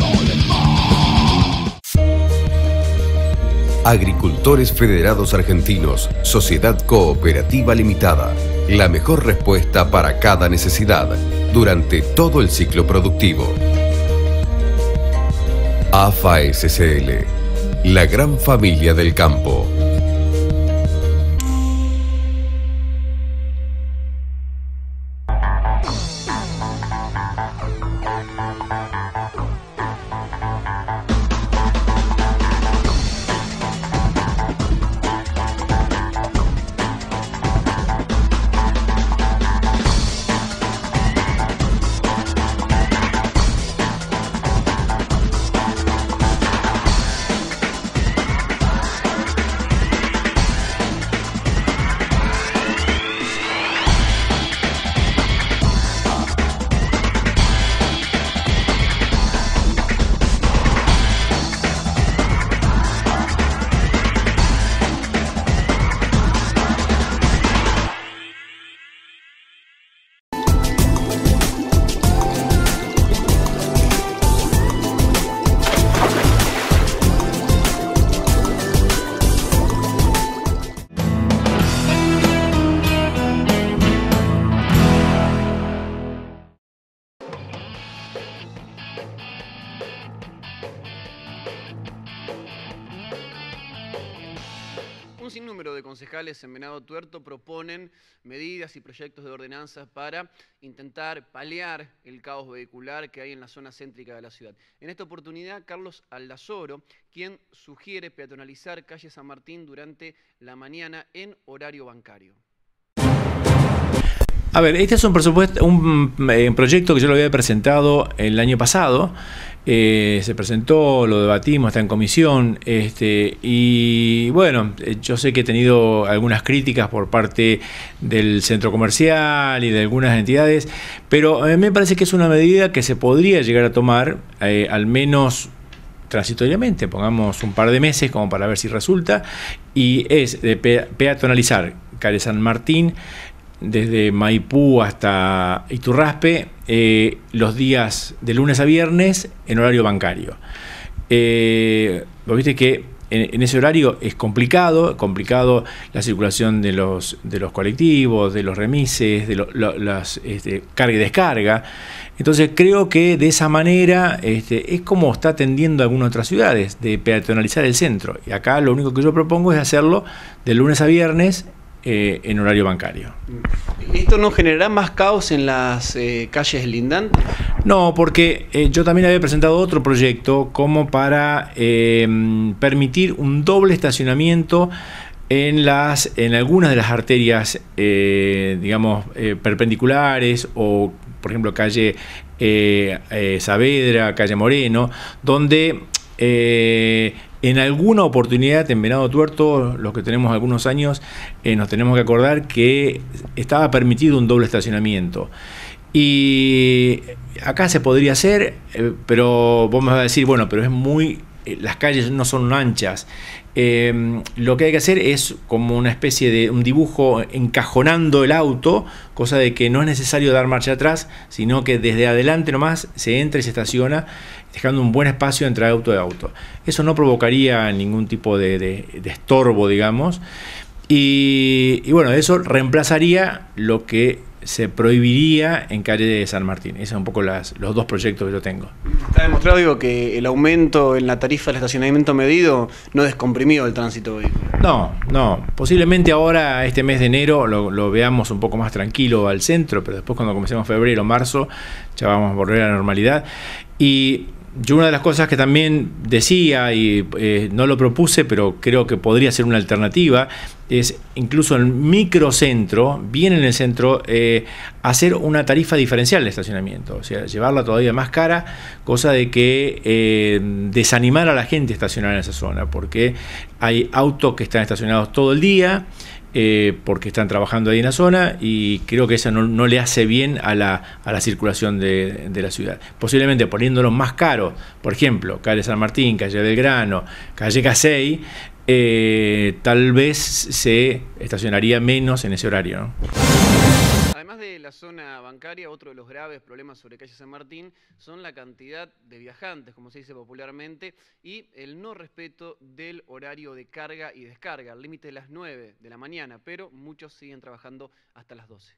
Agricultores Federados Argentinos, Sociedad Cooperativa Limitada. La mejor respuesta para cada necesidad durante todo el ciclo productivo. AFA S C L, la gran familia del campo. Un sinnúmero de concejales en Venado Tuerto proponen medidas y proyectos de ordenanzas para intentar paliar el caos vehicular que hay en la zona céntrica de la ciudad. En esta oportunidad, Carlos Aldazoro, quien sugiere peatonalizar calle San Martín durante la mañana en horario bancario. A ver, este es un, presupuesto, un eh, proyecto que yo lo había presentado el año pasado. Eh, se presentó, lo debatimos, está en comisión. Este, y bueno, yo sé que he tenido algunas críticas por parte del centro comercial y de algunas entidades, pero a mí me parece que es una medida que se podría llegar a tomar, eh, al menos transitoriamente, pongamos un par de meses como para ver si resulta, y es de pe peatonalizar calle San Martín desde Maipú hasta Iturraspe, eh, los días de lunes a viernes en horario bancario. Eh, vos viste que en, en ese horario es complicado, complicado la circulación de los, de los colectivos, de los remises, de lo, lo, las este, carga y descarga. Entonces creo que de esa manera este, es como está tendiendo algunas otras ciudades, de peatonalizar el centro. Y acá lo único que yo propongo es hacerlo de lunes a viernes Eh, en horario bancario. ¿Esto no generará más caos en las eh, calles lindantes? No, porque eh, yo también había presentado otro proyecto como para eh, permitir un doble estacionamiento en, las, en algunas de las arterias, eh, digamos, eh, perpendiculares, o por ejemplo calle eh, eh, Saavedra, calle Moreno, donde eh, en alguna oportunidad en Venado Tuerto, los que tenemos algunos años, eh, nos tenemos que acordar que estaba permitido un doble estacionamiento. Y acá se podría hacer, eh, pero vos me vas a decir, bueno, pero es muy, eh, las calles no son anchas. Eh, lo que hay que hacer es como una especie de un dibujo encajonando el auto, cosa de que no es necesario dar marcha atrás, sino que desde adelante nomás se entra y se estaciona, dejando un buen espacio entre auto y auto. Eso no provocaría ningún tipo de, de, de estorbo, digamos, y, y bueno, eso reemplazaría lo que se prohibiría en calle de San Martín. Esos son un poco las, los dos proyectos que yo tengo. Está demostrado, digo, que el aumento en la tarifa del estacionamiento medido no descomprimió el tránsito vehicular. No, no. Posiblemente ahora, este mes de enero, lo, lo veamos un poco más tranquilo al centro, pero después cuando comencemos febrero, marzo, ya vamos a volver a la normalidad. Y yo una de las cosas que también decía, y eh, no lo propuse, pero creo que podría ser una alternativa, es incluso en el microcentro, bien en el centro, eh, hacer una tarifa diferencial de estacionamiento, o sea, llevarla todavía más cara, cosa de que eh, desanimar a la gente a estacionar en esa zona, porque hay autos que están estacionados todo el día, Eh, porque están trabajando ahí en la zona, y creo que eso no, no le hace bien a la, a la circulación de, de la ciudad. Posiblemente poniéndolos más caros, por ejemplo, calle San Martín, calle Belgrano, calle Casey, eh, tal vez se estacionaría menos en ese horario, ¿no? Además de la zona bancaria, otro de los graves problemas sobre calle San Martín son la cantidad de viajantes, como se dice popularmente, y el no respeto del horario de carga y descarga, el límite de las nueve de la mañana, pero muchos siguen trabajando hasta las doce.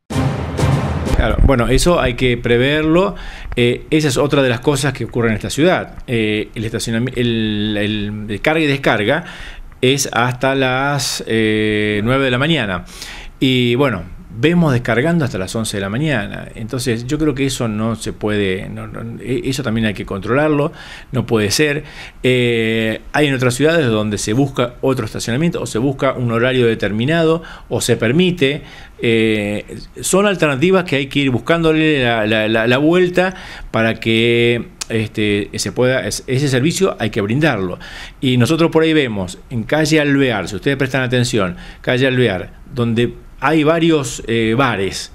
Claro, bueno, eso hay que preverlo. Eh, esa es otra de las cosas que ocurren en esta ciudad. Eh, el, estacionamiento, el, el de carga y descarga es hasta las eh, nueve de la mañana. Y bueno, vemos descargando hasta las once de la mañana. Entonces yo creo que eso no se puede, no, no, eso también hay que controlarlo, no puede ser. Eh, hay en otras ciudades donde se busca otro estacionamiento o se busca un horario determinado o se permite. Eh, son alternativas que hay que ir buscándole la, la, la, la vuelta para que este, se pueda, ese servicio hay que brindarlo. Y nosotros por ahí vemos en calle Alvear, si ustedes prestan atención, calle Alvear, donde hay varios eh, bares.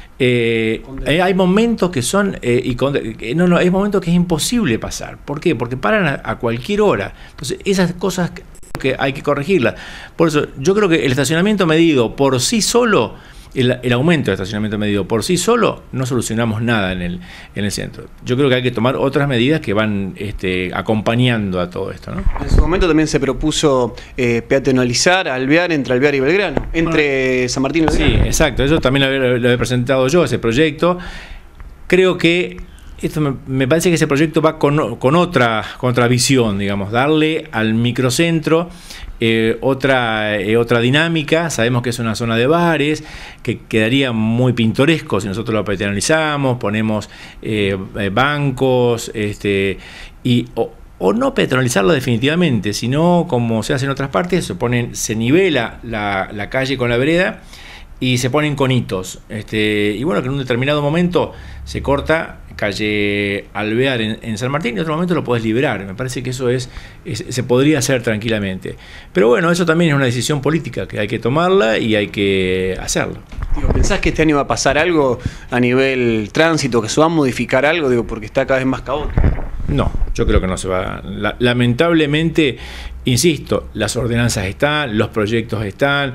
Eh, hay momentos que son eh, y con, eh, no, no, hay momentos que es imposible pasar. ¿Por qué? Porque paran a, a cualquier hora. Entonces, esas cosas que hay que corregirlas. Por eso, yo creo que el estacionamiento medido por sí solo, el, el aumento del estacionamiento medido por sí solo, no solucionamos nada en el, en el centro. Yo creo que hay que tomar otras medidas que van este, acompañando a todo esto, ¿no? En su momento también se propuso eh, peatonalizar Alvear entre Alvear y Belgrano, entre bueno, San Martín y Belgrano. Sí, exacto, eso también lo, lo he presentado yo, ese proyecto. Creo que esto me, me parece que ese proyecto va con, con, otra, con otra visión, digamos, darle al microcentro eh, otra, eh, otra dinámica. Sabemos que es una zona de bares, que quedaría muy pintoresco si nosotros lo peatonalizamos, ponemos eh, bancos, este, y, o, o no peatonalizarlo definitivamente, sino como se hace en otras partes, se, ponen, se nivela la, la calle con la vereda y se ponen conitos. Este, y bueno, que en un determinado momento se corta calle Alvear en, en San Martín y en otro momento lo podés liberar. Me parece que eso es, es se podría hacer tranquilamente. Pero bueno, eso también es una decisión política que hay que tomarla y hay que hacerlo. Digo, ¿pensás que este año va a pasar algo a nivel tránsito, que se va a modificar algo? Digo, porque está cada vez más caótico. No, yo creo que no se va. La, lamentablemente, insisto, las ordenanzas están, los proyectos están,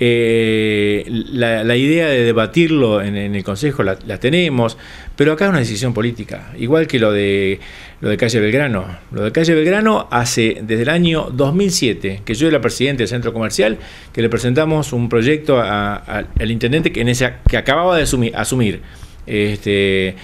eh, la, la idea de debatirlo en, en el Consejo la, la tenemos, pero acá es una decisión política, igual que lo de lo de calle Belgrano. Lo de calle Belgrano hace desde el año dos mil siete, que yo era presidente del centro comercial, que le presentamos un proyecto a, a, al intendente que, en ese, que acababa de asumir. asumir este,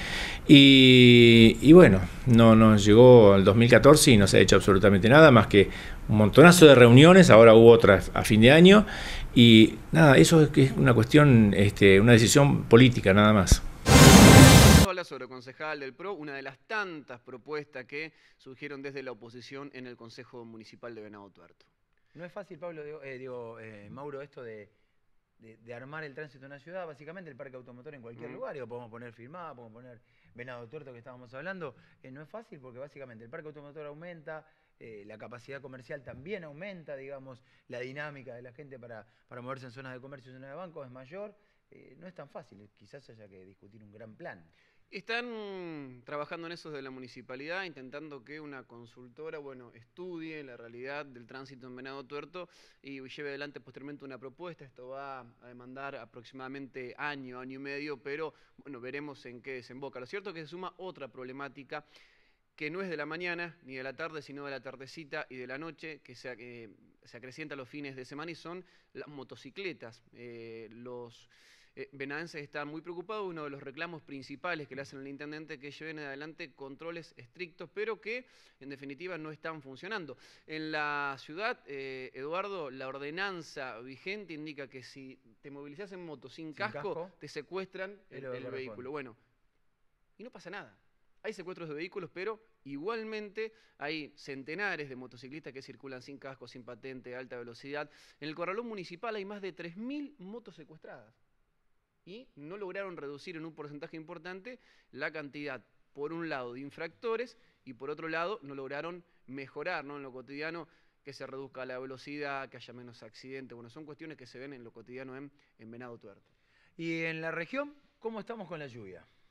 Y, y bueno, no nos llegó al dos mil catorce y no se ha hecho absolutamente nada más que un montonazo de reuniones. Ahora hubo otras a fin de año y nada, eso es, que es una cuestión, este, una decisión política nada más. Habla sobre concejal del P R O, una de las tantas propuestas que surgieron desde la oposición en el Consejo Municipal de Venado Tuerto. No es fácil, Pablo, digo, eh, digo eh, Mauro, esto de... De, de armar el tránsito en una ciudad, básicamente el parque automotor en cualquier mm. lugar, digo, podemos poner Firmat, podemos poner Venado Tuerto que estábamos hablando, eh, no es fácil porque básicamente el parque automotor aumenta, eh, la capacidad comercial también aumenta, digamos, la dinámica de la gente para, para moverse en zonas de comercio y zonas de bancos es mayor, eh, no es tan fácil, quizás haya que discutir un gran plan. Están trabajando en eso desde la municipalidad, intentando que una consultora, bueno, estudie la realidad del tránsito en Venado Tuerto y lleve adelante posteriormente una propuesta. Esto va a demandar aproximadamente año, año y medio, pero bueno, veremos en qué desemboca. Lo cierto es que se suma otra problemática que no es de la mañana ni de la tarde, sino de la tardecita y de la noche, que se, eh, se acrecienta los fines de semana, y son las motocicletas. Eh, los Eh, venadenses están muy preocupados. Uno de los reclamos principales que le hacen al intendente que lleven adelante controles estrictos, pero que en definitiva no están funcionando. En la ciudad, eh, Eduardo, la ordenanza vigente indica que si te movilizás en moto sin, sin casco, casco, te secuestran el, el vehículo. Bueno, y no pasa nada. Hay secuestros de vehículos, pero igualmente hay centenares de motociclistas que circulan sin casco, sin patente, a alta velocidad. En el Corralón Municipal hay más de tres mil motos secuestradas. Y no lograron reducir en un porcentaje importante la cantidad, por un lado, de infractores y por otro lado, no lograron mejorar, ¿no?, en lo cotidiano, que se reduzca la velocidad, que haya menos accidentes. Bueno, son cuestiones que se ven en lo cotidiano en, en Venado Tuerto. Y en la región, ¿cómo estamos con la lluvia?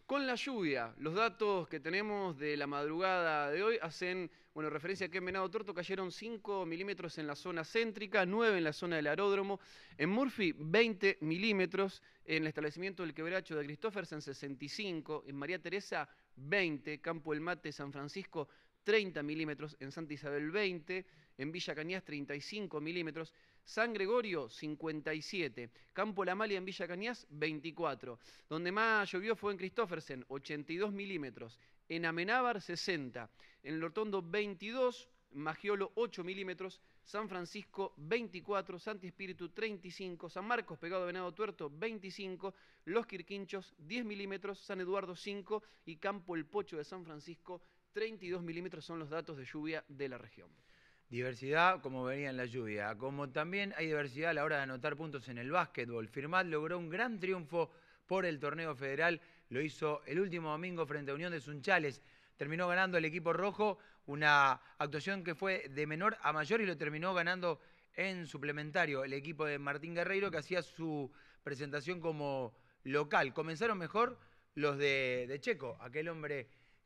Con la lluvia, los datos que tenemos de la madrugada de hoy hacen bueno, referencia a que en Venado Tuerto cayeron cinco milímetros en la zona céntrica, nueve en la zona del aeródromo. En Murphy, veinte milímetros. En el establecimiento del Quebracho de Christophersen, sesenta y cinco. En María Teresa, veinte. Campo El Mate, San Francisco, treinta milímetros. En Santa Isabel, veinte. En Villa Cañas, treinta y cinco milímetros. San Gregorio, cincuenta y siete. Campo La Malia en Villa Cañas, veinticuatro. Donde más llovió fue en Christophersen, ochenta y dos milímetros. En Amenábar, sesenta. En El Hortondo, veintidós. Magiolo, ocho milímetros. San Francisco, veinticuatro. Santi Espíritu, treinta y cinco. San Marcos, pegado a Venado Tuerto, veinticinco. Los Quirquinchos, diez milímetros. San Eduardo, cinco. Y Campo El Pocho de San Francisco, treinta y dos milímetros son los datos de lluvia de la región. Diversidad como venía en la lluvia, como también hay diversidad a la hora de anotar puntos en el básquetbol. Firmat logró un gran triunfo por el torneo federal, lo hizo el último domingo frente a Unión de Sunchales. Terminó ganando el equipo rojo, una actuación que fue de menor a mayor y lo terminó ganando en suplementario el equipo de Martín Guerreiro, que hacía su presentación como local. Comenzaron mejor los de, de Checo, aquel hombre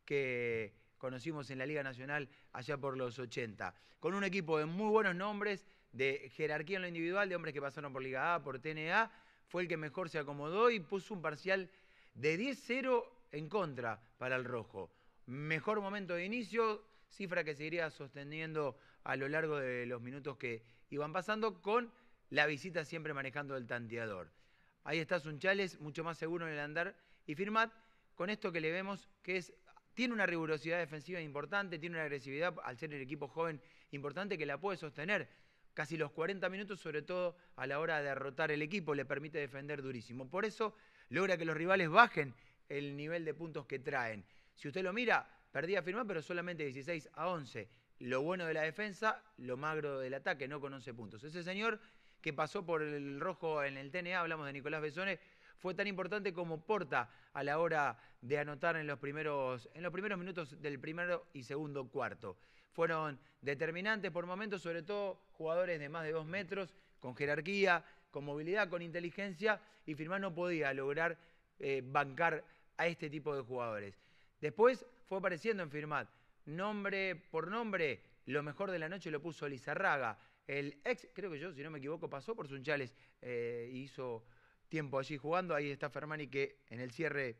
que conocimos en la Liga Nacional allá por los ochenta. Con un equipo de muy buenos nombres, de jerarquía en lo individual, de hombres que pasaron por Liga A, por T N A, fue el que mejor se acomodó y puso un parcial de diez cero en contra para el rojo. Mejor momento de inicio, cifra que seguiría sosteniendo a lo largo de los minutos que iban pasando, con la visita siempre manejando el tanteador. Ahí está Sunchales, mucho más seguro en el andar, y Firmat con esto que le vemos que es... Tiene una rigurosidad defensiva importante, tiene una agresividad, al ser el equipo joven, importante, que la puede sostener casi los cuarenta minutos, sobre todo a la hora de derrotar el equipo, le permite defender durísimo. Por eso logra que los rivales bajen el nivel de puntos que traen. Si usted lo mira, perdía Firmat, pero solamente dieciséis a once. Lo bueno de la defensa, lo magro del ataque, no con once puntos. Ese señor que pasó por el rojo en el T N A, hablamos de Nicolás Besone, fue tan importante como Porta a la hora de anotar en los primeros, en los primeros minutos del primero y segundo cuarto. Fueron determinantes por momentos, sobre todo jugadores de más de dos metros, con jerarquía, con movilidad, con inteligencia, y Firmat no podía lograr eh, bancar a este tipo de jugadores. Después fue apareciendo en Firmat, nombre por nombre, lo mejor de la noche lo puso Lizarraga. El ex, creo que yo, si no me equivoco, pasó por Sunchales e eh, hizo tiempo allí jugando. Ahí está Fermani, que en el cierre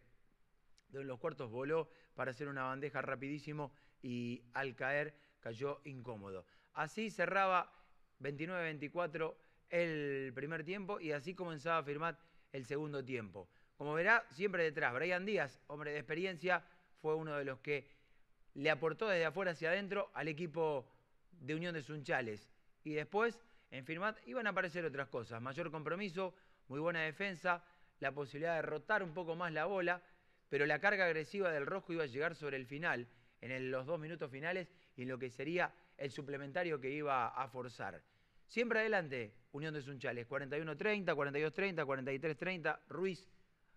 de los cuartos voló para hacer una bandeja rapidísimo y al caer cayó incómodo. Así cerraba veintinueve a veinticuatro el primer tiempo y así comenzaba a Firmat el segundo tiempo. Como verá, siempre detrás, Brian Díaz, hombre de experiencia, fue uno de los que le aportó desde afuera hacia adentro al equipo de Unión de Sunchales. Y después, en Firmat, iban a aparecer otras cosas. Mayor compromiso, muy buena defensa, la posibilidad de rotar un poco más la bola, pero la carga agresiva del rojo iba a llegar sobre el final, en el, los dos minutos finales, y en lo que sería el suplementario que iba a forzar. Siempre adelante, Unión de Sunchales, cuarenta y uno treinta, cuarenta y dos treinta, cuarenta y tres treinta, Ruiz,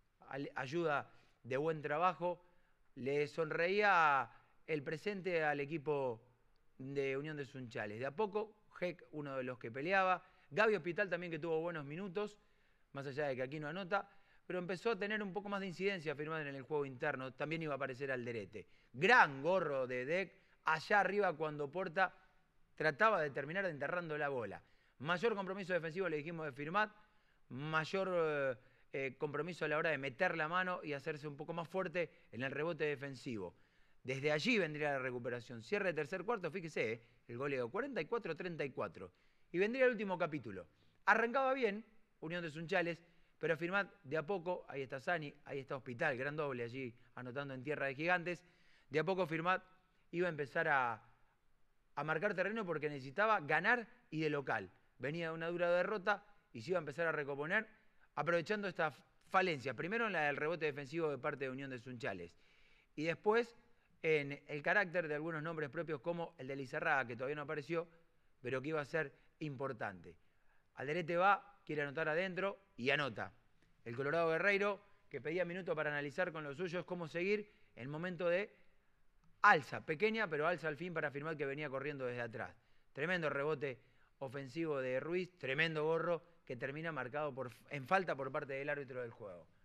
ayuda de buen trabajo, le sonreía el presente al equipo de Unión de Sunchales. De a poco, Heck, uno de los que peleaba, Gaby Hospital también, que tuvo buenos minutos, más allá de que aquí no anota, pero empezó a tener un poco más de incidencia Firmat en el juego interno. También iba a aparecer Alderete. Gran gorro de Deck allá arriba cuando Porta trataba de terminar enterrando la bola. Mayor compromiso defensivo, le dijimos, de Firmat, mayor eh, eh, compromiso a la hora de meter la mano y hacerse un poco más fuerte en el rebote defensivo. Desde allí vendría la recuperación. Cierre de tercer cuarto, fíjese, eh, el goleo cuarenta y cuatro a treinta y cuatro. Y vendría el último capítulo. Arrancaba bien Unión de Sunchales, pero Firmat de a poco, ahí está Sani, ahí está Hospital, gran doble allí anotando en Tierra de Gigantes. De a poco Firmat iba a empezar a, a marcar terreno porque necesitaba ganar y de local. Venía de una dura derrota y se iba a empezar a recomponer aprovechando esta falencia. Primero en la del rebote defensivo de parte de Unión de Sunchales. Y después en el carácter de algunos nombres propios como el de Lizarraga, que todavía no apareció, pero que iba a ser importante. Alderete va, quiere anotar adentro y anota. El Colorado Guerreiro, que pedía minutos para analizar con los suyos cómo seguir en momento de alza, pequeña, pero alza al fin para Firmat, que venía corriendo desde atrás. Tremendo rebote ofensivo de Ruiz, tremendo gorro que termina marcado por, en falta por parte del árbitro del juego.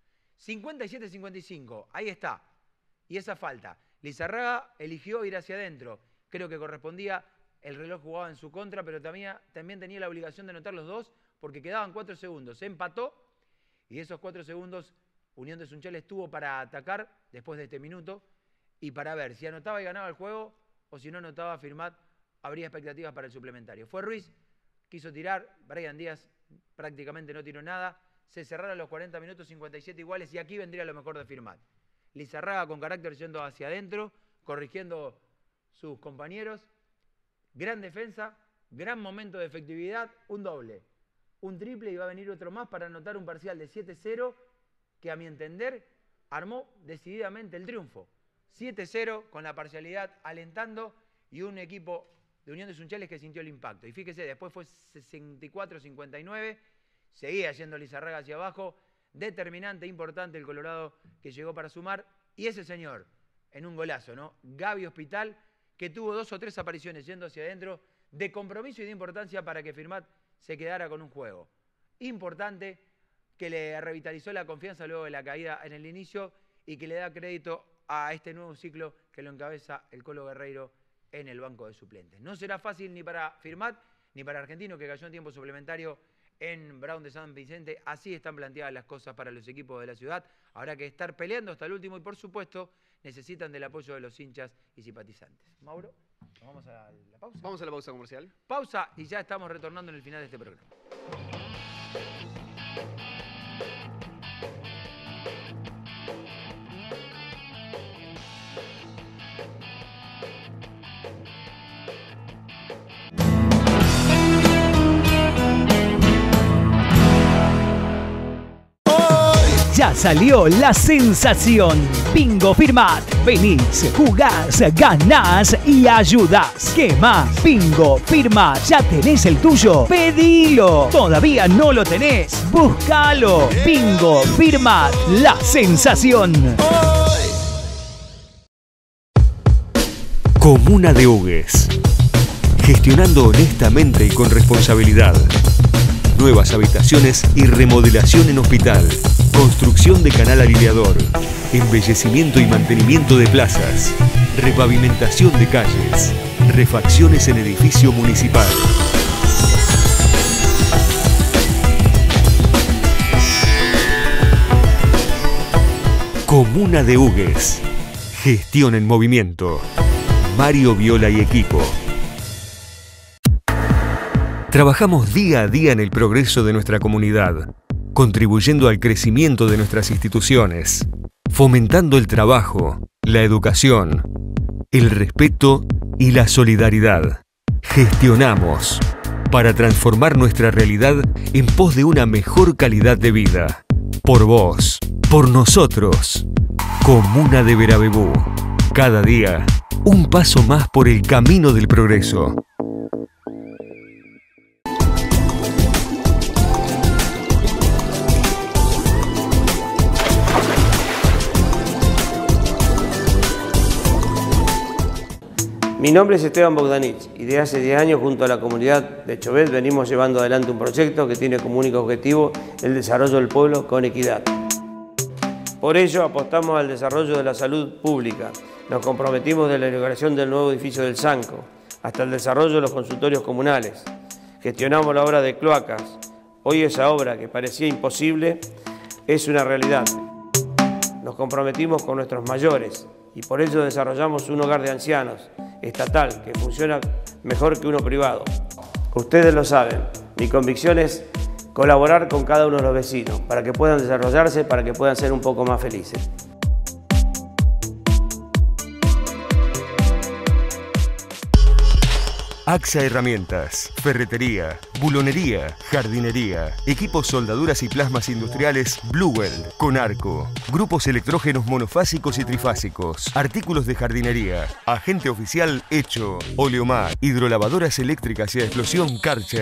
cincuenta y siete a cincuenta y cinco, ahí está. Y esa falta. Lizarraga eligió ir hacia adentro. Creo que correspondía, el reloj jugaba en su contra, pero también, también tenía la obligación de anotar los dos porque quedaban cuatro segundos. Se empató y esos cuatro segundos Unión de Sunchales tuvo para atacar después de este minuto y para ver si anotaba y ganaba el juego o si no anotaba Firmat, habría expectativas para el suplementario. Fue Ruiz, quiso tirar, Brian Díaz prácticamente no tiró nada, se cerraron los cuarenta minutos, cincuenta y siete iguales y aquí vendría lo mejor de Firmat. Lizarraga con carácter yendo hacia adentro, corrigiendo sus compañeros, gran defensa, gran momento de efectividad, un doble, un triple y va a venir otro más para anotar un parcial de siete cero que a mi entender armó decididamente el triunfo. siete cero con la parcialidad alentando y un equipo de Unión de Sunchales que sintió el impacto. Y fíjese, después fue sesenta y cuatro a cincuenta y nueve, seguía yendo Lizarraga hacia abajo, determinante, importante el Colorado que llegó para sumar. Y ese señor, en un golazo, ¿no? Gaby Hospital, que tuvo dos o tres apariciones yendo hacia adentro, de compromiso y de importancia para que Firmat se quedara con un juego. Importante, que le revitalizó la confianza luego de la caída en el inicio y que le da crédito a este nuevo ciclo que lo encabeza el Colo Guerreiro en el banco de suplentes. No será fácil ni para Firmat ni para Argentino, que cayó en tiempo suplementario en Brown de San Vicente. Así están planteadas las cosas para los equipos de la ciudad. Habrá que estar peleando hasta el último y, por supuesto, necesitan del apoyo de los hinchas y simpatizantes. Mauro, ¿vamos a la pausa? Vamos a la pausa comercial. Pausa y ya estamos retornando en el final de este programa. Ya salió la sensación. Bingo Firmat. Venís, jugás, ganás y ayudás. ¿Qué más? Bingo Firmat. ¿Ya tenés el tuyo? Pedilo. ¿Todavía no lo tenés? Búscalo. Bingo Firmat. La sensación. Comuna de Hugues. Gestionando honestamente y con responsabilidad. Nuevas habitaciones y remodelación en hospital. Construcción de canal alineador. Embellecimiento y mantenimiento de plazas. Repavimentación de calles. Refacciones en edificio municipal. Comuna de Hugues. Gestión en movimiento. Mario Viola y equipo. Trabajamos día a día en el progreso de nuestra comunidad, contribuyendo al crecimiento de nuestras instituciones, fomentando el trabajo, la educación, el respeto y la solidaridad. Gestionamos para transformar nuestra realidad en pos de una mejor calidad de vida. Por vos, por nosotros. Comuna de Verabebú. Cada día, un paso más por el camino del progreso. Mi nombre es Esteban Bogdanich y de hace diez años junto a la comunidad de Chauvet venimos llevando adelante un proyecto que tiene como único objetivo el desarrollo del pueblo con equidad. Por ello apostamos al desarrollo de la salud pública. Nos comprometimos de la inauguración del nuevo edificio del Sanco hasta el desarrollo de los consultorios comunales. Gestionamos la obra de cloacas. Hoy esa obra que parecía imposible es una realidad. Nos comprometimos con nuestros mayores y por ello desarrollamos un hogar de ancianos estatal que funciona mejor que uno privado. Ustedes lo saben, mi convicción es colaborar con cada uno de los vecinos para que puedan desarrollarse, para que puedan ser un poco más felices. AXA Herramientas, ferretería, bulonería, jardinería, equipos soldaduras y plasmas industriales Bluewell, Conarco, grupos electrógenos monofásicos y trifásicos, artículos de jardinería, agente oficial Hecho, Oleomar, hidrolavadoras eléctricas y a explosión Karcher,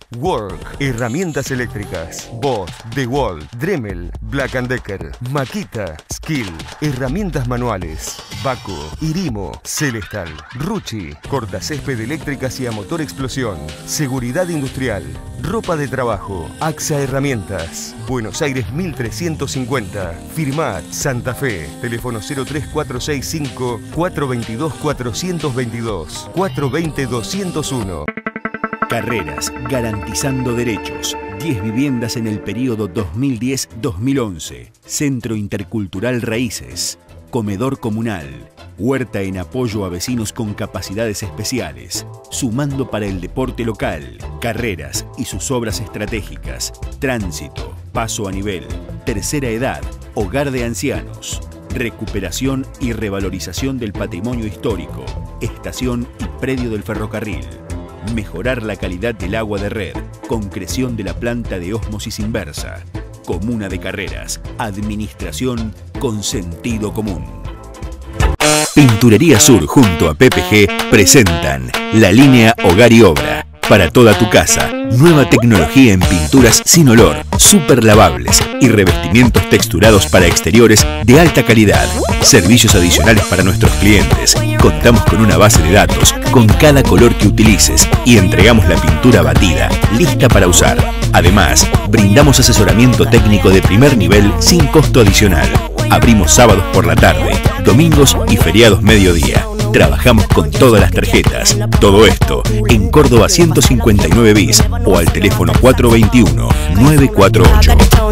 Work, herramientas eléctricas, Bosch, DeWalt, Dremel, Black and Decker, Makita, Skill, herramientas manuales, Baco, Irimo, Celestal, Rucci, cortacésped eléctricas y a motor explosión, seguridad industrial, ropa de trabajo, AXA Herramientas, Buenos Aires mil trescientos cincuenta, Firmat, Santa Fe, teléfono cero tres cuatro seis cinco, cuatro dos dos, cuatro dos dos, cuatro dos cero, dos cero uno. Carreras, garantizando derechos. diez viviendas en el periodo dos mil diez a dos mil once. Centro Intercultural Raíces. Comedor comunal. Huerta en apoyo a vecinos con capacidades especiales. Sumando para el deporte local. Carreras y sus obras estratégicas. Tránsito. Paso a nivel. Tercera edad. Hogar de ancianos. Recuperación y revalorización del patrimonio histórico. Estación y predio del ferrocarril. Mejorar la calidad del agua de red. Concreción de la planta de ósmosis inversa. Comuna de Carreras. Administración con sentido común. Pinturería Sur junto a P P G presentan la línea Hogar y Obra. Para toda tu casa, nueva tecnología en pinturas sin olor, super lavables y revestimientos texturados para exteriores de alta calidad. Servicios adicionales para nuestros clientes. Contamos con una base de datos con cada color que utilices y entregamos la pintura batida, lista para usar. Además, brindamos asesoramiento técnico de primer nivel sin costo adicional. Abrimos sábados por la tarde, domingos y feriados mediodía. Trabajamos con todas las tarjetas. Todo esto en Córdoba ciento cincuenta y nueve bis o al teléfono cuatro dos uno, nueve cuatro ocho.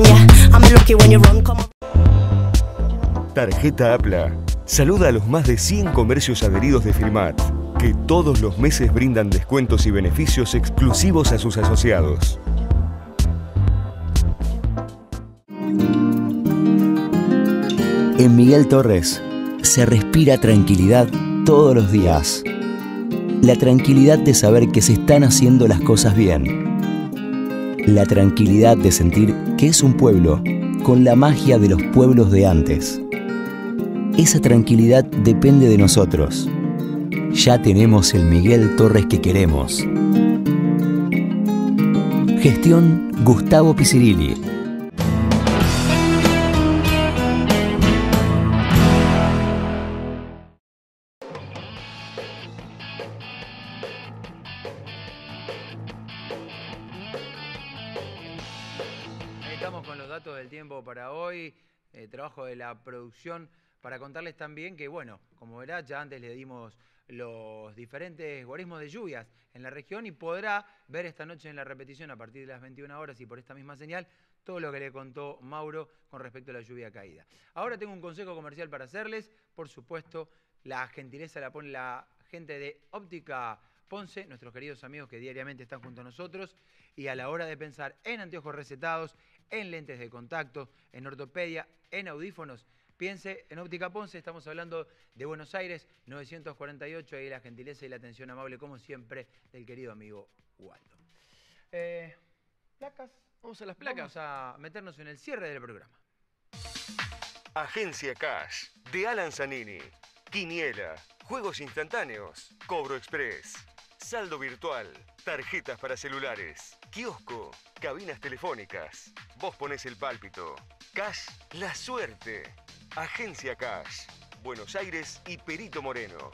Tarjeta APLA saluda a los más de cien comercios adheridos de Firmat, que todos los meses brindan descuentos y beneficios exclusivos a sus asociados. En Miguel Torres se respira tranquilidad todos los días. La tranquilidad de saber que se están haciendo las cosas bien. La tranquilidad de sentir que es un pueblo con la magia de los pueblos de antes. Esa tranquilidad depende de nosotros. Ya tenemos el Miguel Torres que queremos. Gestión Gustavo Picirilli. Para hoy, eh, trabajo de la producción, para contarles también que, bueno, como verá, ya antes le dimos los diferentes guarismos de lluvias en la región y podrá ver esta noche en la repetición a partir de las veintiuna horas y por esta misma señal todo lo que le contó Mauro con respecto a la lluvia caída. Ahora tengo un consejo comercial para hacerles, por supuesto, la gentileza la pone la gente de Óptica Ponce, nuestros queridos amigos que diariamente están junto a nosotros y a la hora de pensar en anteojos recetados, en lentes de contacto, en ortopedia, en audífonos, piense en Óptica Ponce. Estamos hablando de Buenos Aires, novecientos cuarenta y ocho, y la gentileza y la atención amable, como siempre, del querido amigo Waldo. Eh, placas. Vamos a las placas. Vamos a meternos en el cierre del programa. Agencia Cash, de Alan Zanini. Quiniela, juegos instantáneos, cobro express, saldo virtual, tarjetas para celulares, kiosco, cabinas telefónicas. Vos ponés el pálpito. Cash, la suerte. Agencia Cash, Buenos Aires y Perito Moreno.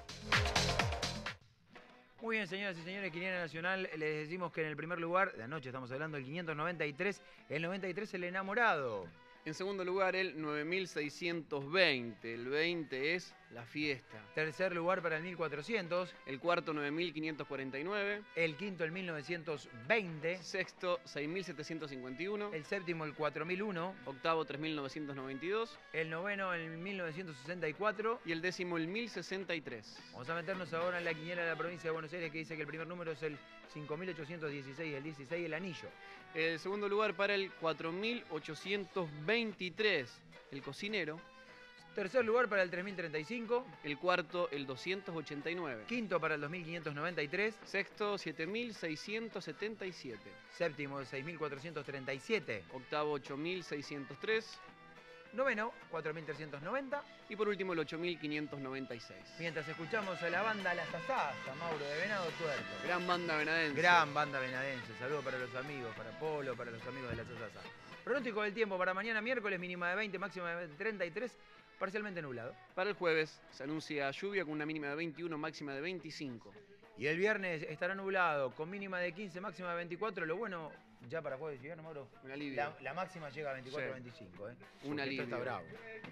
Muy bien, señoras y señores, Quiniela Nacional, les decimos que en el primer lugar, de anoche estamos hablando del quinientos noventa y tres, el noventa y tres el enamorado. En segundo lugar, el nueve mil seiscientos veinte, el veinte es la fiesta. Tercer lugar para el mil cuatrocientos. El cuarto, nueve mil quinientos cuarenta y nueve. El quinto, el mil novecientos veinte. Sexto, seis mil setecientos cincuenta y uno. El séptimo, el cuatro mil uno. Octavo, tres mil novecientos noventa y dos. El noveno, el mil novecientos sesenta y cuatro. Y el décimo, el mil sesenta y tres. Vamos a meternos ahora en la quiniela de la provincia de Buenos Aires, que dice que el primer número es el cinco mil ochocientos dieciséis, el dieciséis, el anillo. El segundo lugar para el cuatro mil ochocientos veintitrés, el cocinero. Tercer lugar para el tres mil treinta y cinco. El cuarto, el doscientos ochenta y nueve. Quinto para el dos mil quinientos noventa y tres. Sexto, siete mil seiscientos setenta y siete. Séptimo, seis mil cuatrocientos treinta y siete. Octavo, ocho mil seiscientos tres. Noveno, cuatro mil trescientos noventa. Y por último, el ocho mil quinientos noventa y seis. Mientras escuchamos a la banda La Sasasa, Mauro, de Venado Tuerto. Gran banda venadense. Gran banda venadense. Saludos para los amigos, para Polo, para los amigos de La Sasasa. Pronóstico del tiempo para mañana miércoles, mínima de veinte, máxima de treinta y tres, parcialmente nublado. Para el jueves se anuncia lluvia con una mínima de veintiuno, máxima de veinticinco. Y el viernes estará nublado, con mínima de quince, máxima de veinticuatro. Lo bueno, ya para jueves y viernes, Mauro, un alivio. La, la máxima llega a veinticuatro o veinticinco. ¿eh? Un alivio. Esto está bravo.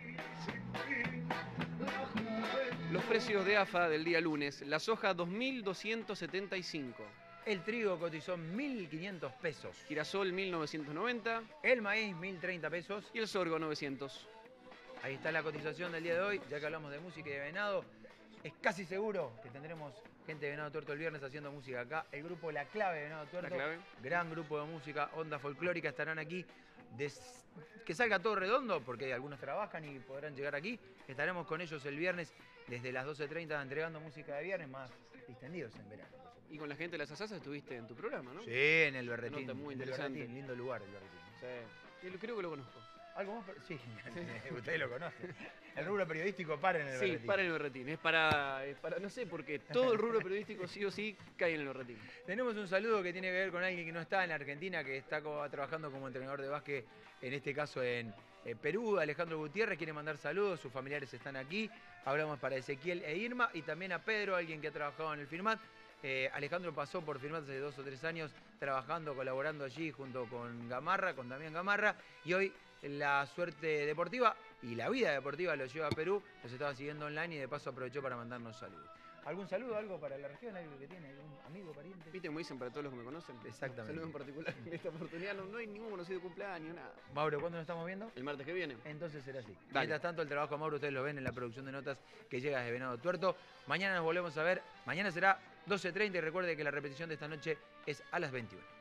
Los precios de A F A del día lunes. La soja, dos mil doscientos setenta y cinco. El trigo cotizó mil quinientos pesos. Girasol, mil novecientos noventa. El maíz, mil treinta pesos. Y el sorgo, novecientos. Ahí está la cotización del día de hoy. Ya que hablamos de música y de venado, es casi seguro que tendremos gente de Venado Tuerto el viernes haciendo música acá. El grupo La Clave de Venado Tuerto, La Clave. Gran grupo de música, onda folclórica, estarán aquí. Des... Que salga todo redondo, porque algunos trabajan y podrán llegar aquí. Estaremos con ellos el viernes desde las doce treinta entregando música de viernes, más distendidos en verano. Y con la gente de las Asasas estuviste en tu programa, ¿no? Sí, en el Berretín. Nota muy en el interesante. Berretín, lindo lugar el Berretín. Sí. Yo creo que lo conozco. ¿Algo más? Sí, ustedes lo conocen. El rubro periodístico para en el Sí, Berretín. para en el Berretín. Es para, es para, no sé, porque todo el rubro periodístico sí o sí cae en el Berretín. Tenemos un saludo que tiene que ver con alguien que no está en Argentina, que está como, trabajando como entrenador de básquet, en este caso en eh, Perú. Alejandro Gutiérrez quiere mandar saludos, sus familiares están aquí. Hablamos para Ezequiel e Irma y también a Pedro, alguien que ha trabajado en el Firmat. Eh, Alejandro pasó por Firmat hace dos o tres años trabajando, colaborando allí junto con Gamarra, con Damián Gamarra, y hoy la suerte deportiva y la vida deportiva lo lleva a Perú, los estaba siguiendo online y de paso aprovechó para mandarnos saludos. ¿Algún saludo, algo para la región, algo que tiene, algún amigo, pariente? ¿Viste cómo dicen para todos los que me conocen? Exactamente. Saludo en particular. En esta oportunidad no, no hay ningún conocido cumpleaños, nada. Mauro, ¿cuándo nos estamos viendo? El martes que viene. Entonces será así. Dale. Mientras tanto, el trabajo de Mauro ustedes lo ven en la producción de notas que llega desde Venado Tuerto. Mañana nos volvemos a ver. Mañana será doce treinta y recuerde que la repetición de esta noche es a las veintiuna.